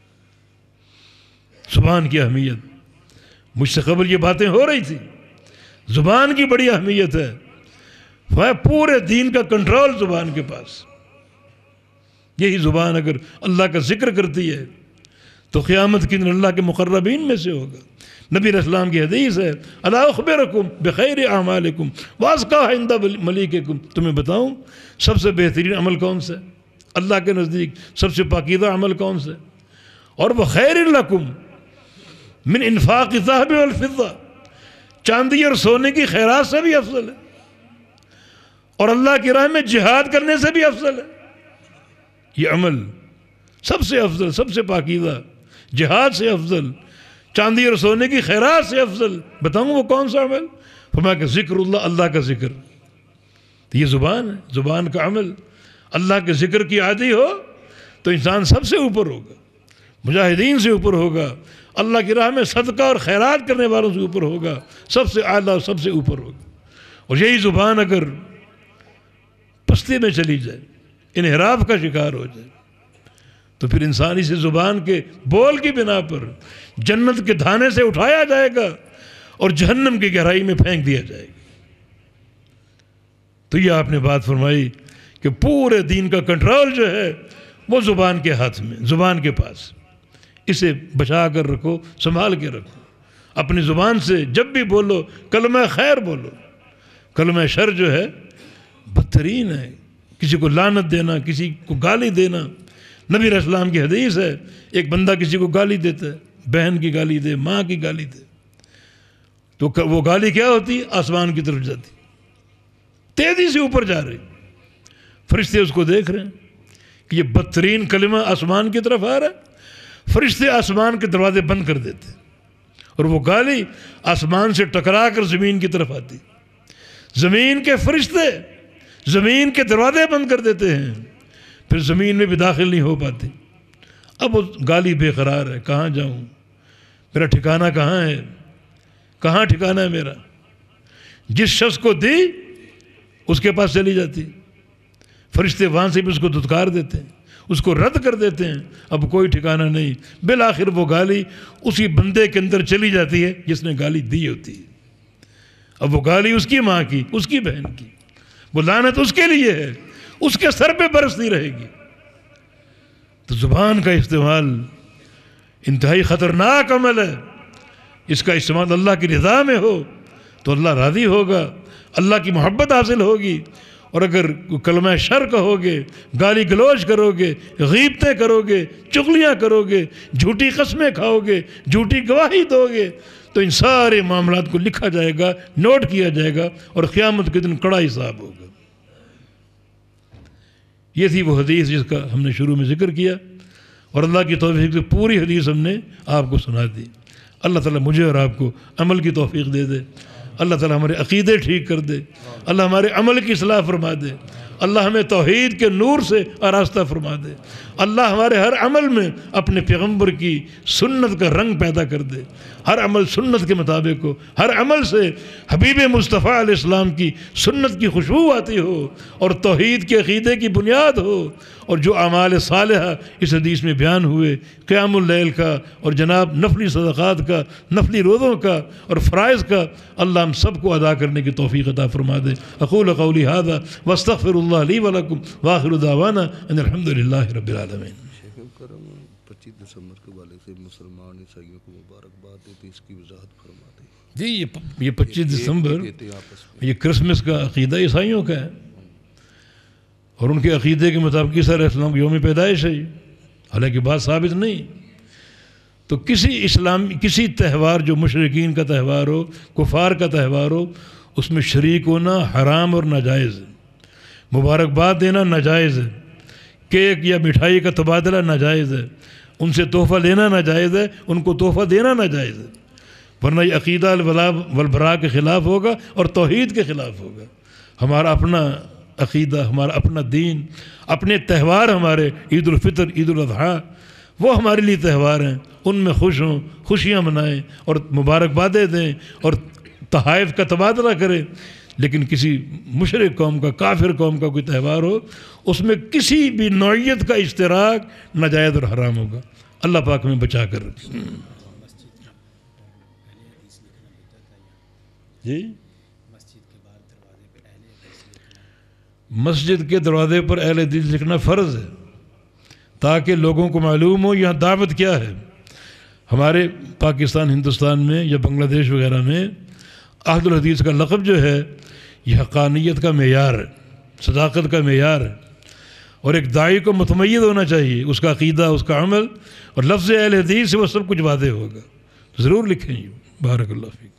زبان کی اہمیت، مجھ سے قبل یہ باتیں ہو رہی تھی، زبان کی بڑی اہمیت ہے. وہ پورے دین کا کنٹرول زبان کے پاس. یہی زبان اگر اللہ کا ذکر کرتی ہے تو قیامت کے دن اللہ کے مقربین میں سے ہوگا. نبی علیہ السلام کی حدیث ہے، الا اخبرکم بخیر اعمالکم وازکاھا عند ملیککم، تمہیں بتاؤں سب سے بہترین عمل کون سا ہے؟ اللہ کے نزدیک سب سے پاکیزہ عمل کون سا ہے؟ اور وہ خیر لکم من انفاق الذهب والفضہ، چاندی اور سونے کی خیرات سے بھی افضل ہے، اور اللہ کی راہ میں جہاد کرنے سے بھی افضل ہے. یہ عمل سب سے افضل، سب سے پاکیزہ، جہاد سے افضل، چاندی اور سونے کی خیرات سے افضل. بتاؤں وہ کون سا عمل؟ فرمایا کہ ذکر اللہ، اللہ کا ذکر. تو یہ زبان ہے، زبان کا عمل. اللہ کے ذکر کی عادی ہو تو انسان سب سے اوپر ہوگا، مجاہدین سے اوپر ہوگا، اللہ کی راہ میں صدقہ اور خیرات کرنے والوں سے اوپر ہوگا، سب سے اعلیٰ، سب سے اوپر ہوگا. اور یہی زبان اگر پستی میں چلی جائے، انحراف کا شکار ہو جائے، تو پھر انسان اسی زبان کے بول کی بنا پر جنت کے دھانے سے اٹھایا جائے گا اور جہنم کی گہرائی میں پھینک دیا جائے گا. تو یہ آپ نے بات فرمائی کہ پورے دین کا کنٹرول جو ہے وہ زبان کے ہاتھ میں، زبان کے پاس. اسے بچا کر رکھو، سنبھال کے رکھو. اپنی زبان سے جب بھی بولو کلمہ خیر بولو، کلمہ شر جو ہے بدترین ہے. کسی کو لعنت دینا، کسی کو گالی دینا. نبی علیہ السلام کی حدیث ہے، ایک بندہ کسی کو گالی دیتا ہے، بہن کی گالی دے، ماں کی گالی دے، تو وہ گالی کیا ہوتی؟ آسمان کی طرف جاتی، تیزی سے اوپر جا رہی. فرشتے اس کو دیکھ رہے ہیں کہ یہ بدترین کلمہ آسمان کی طرف آ رہا ہے. فرشتے آسمان کے دروازے بند کر دیتے اور وہ گالی آسمان سے ٹکرا کر زمین کی طرف آتی. زمین کے فرشتے زمین کے دروازے بند کر دیتے ہیں، پھر زمین میں بھی داخل نہیں ہو پاتی. اب وہ گالی بے قرار ہے، کہاں جاؤں، میرا ٹھکانہ کہاں ہے، کہاں ٹھکانہ ہے میرا. جس شخص کو دی اس کے پاس چلی جاتی، فرشتے وہاں سے بھی اس کو دھتکار دیتے ہیں، اس کو رد کر دیتے ہیں. اب کوئی ٹھکانہ نہیں. بالآخر وہ گالی اسی بندے کے اندر چلی جاتی ہے جس نے گالی دی ہوتی ہے. اب وہ گالی اس کی ماں کی، اس کی بہن کی، وہ لعنت اس کے لیے ہے، اس کے سر پہ برستی رہے گی. تو زبان کا استعمال انتہائی خطرناک عمل ہے. اس کا استعمال اللہ کی رضا میں ہو تو اللہ راضی ہوگا، اللہ کی محبت حاصل ہوگی. اور اگر کلمہ شر کہو گے، گالی گلوچ کرو گے، غیبتیں کرو گے، چغلیاں کرو گے، جھوٹی قسمیں کھاؤ گے، جھوٹی گواہی دو گے، تو ان سارے معاملات کو لکھا جائے گا، نوٹ کیا جائے گا اور قیامت کے دن کڑا حساب ہوگا. یہ تھی وہ حدیث جس کا ہم نے شروع میں ذکر کیا، اور اللہ کی توفیق سے پوری حدیث ہم نے آپ کو سنا دی. اللہ تعالیٰ مجھے اور آپ کو عمل کی توفیق دے دے. اللہ تعالیٰ ہمارے عقیدے ٹھیک کر دے. اللہ ہمارے عمل کی اصلاح فرما دے. اللہ ہمیں توحید کے نور سے آراستہ فرما دے. اللہ ہمارے ہر عمل میں اپنے پیغمبر کی سنت کا رنگ پیدا کر دے. ہر عمل سنت کے مطابق ہو، ہر عمل سے حبیب مصطفیٰ علیہ السلام کی سنت کی خوشبو آتی ہو اور توحید کے عقیدے کی بنیاد ہو. اور جو اعمال صالحہ اس حدیث میں بیان ہوئے، قیام اللیل کا اور جناب نفلی صدقات کا، نفلی روزوں کا اور فرائض کا، اللہ ہم سب کو ادا کرنے کی توفیق عطا فرما دے. اقول قولی ھذا واستغفر اللہ لی ولکم وآخر دعوانا ان الحمد للہ رب العالمین. شیخ کرم پچیس دسمبر کے والے سے مسلمان عیسائیوں کو مبارکباد دیتے، اس کی وضاحت فرما دیں. جی یہ یہ پچیس دسمبر یہ کرسمس کا عقیدہ عیسائیوں کا ہے، اور ان کے عقیدے کے مطابق عیسیٰ علیہ السلام کی یوم پیدائش ہے، حالانکہ بات ثابت نہیں. تو کسی اسلام کسی تہوار جو مشرکین کا تہوار ہو، کفار کا تہوار ہو، اس میں شریک ہونا حرام اور ناجائز ہے. مبارکباد دینا ناجائز ہے، کیک یا مٹھائی کا تبادلہ ناجائز ہے، ان سے تحفہ لینا ناجائز ہے، ان کو تحفہ دینا ناجائز ہے، ورنہ یہ عقیدہ الولاء والبراء کے خلاف ہوگا اور توحید کے خلاف ہوگا. ہمارا اپنا عقیدہ، ہمارا اپنا دین، اپنے تہوار، ہمارے عید الفطر، عید الاضحیٰ، وہ ہمارے لیے تہوار ہیں، ان میں خوش ہوں، خوشیاں منائیں اور مبارکبادیں دیں اور تحائف کا تبادلہ کریں. لیکن کسی مشرک قوم کا، کافر قوم کا کوئی تہوار ہو، اس میں کسی بھی نوعیت کا اشتراک ناجائز اور حرام ہوگا. اللہ پاک ہمیں بچا کر رکھے. جی مسجد کے دروازے پر اہل حدیث لکھنا فرض ہے تاکہ لوگوں کو معلوم ہو یہاں دعوت کیا ہے. ہمارے پاکستان، ہندوستان میں یا بنگلہ دیش وغیرہ میں اہل الحدیث کا لقب جو ہے یہ حقانیت کا معیار ہے، صداقت کا معیار ہے، اور ایک داعی کو متمیز ہونا چاہیے، اس کا عقیدہ، اس کا عمل اور لفظ اہل حدیث سے وہ سب کچھ واضح ہوگا. ضرور لکھیں. بارک اللہ فیک.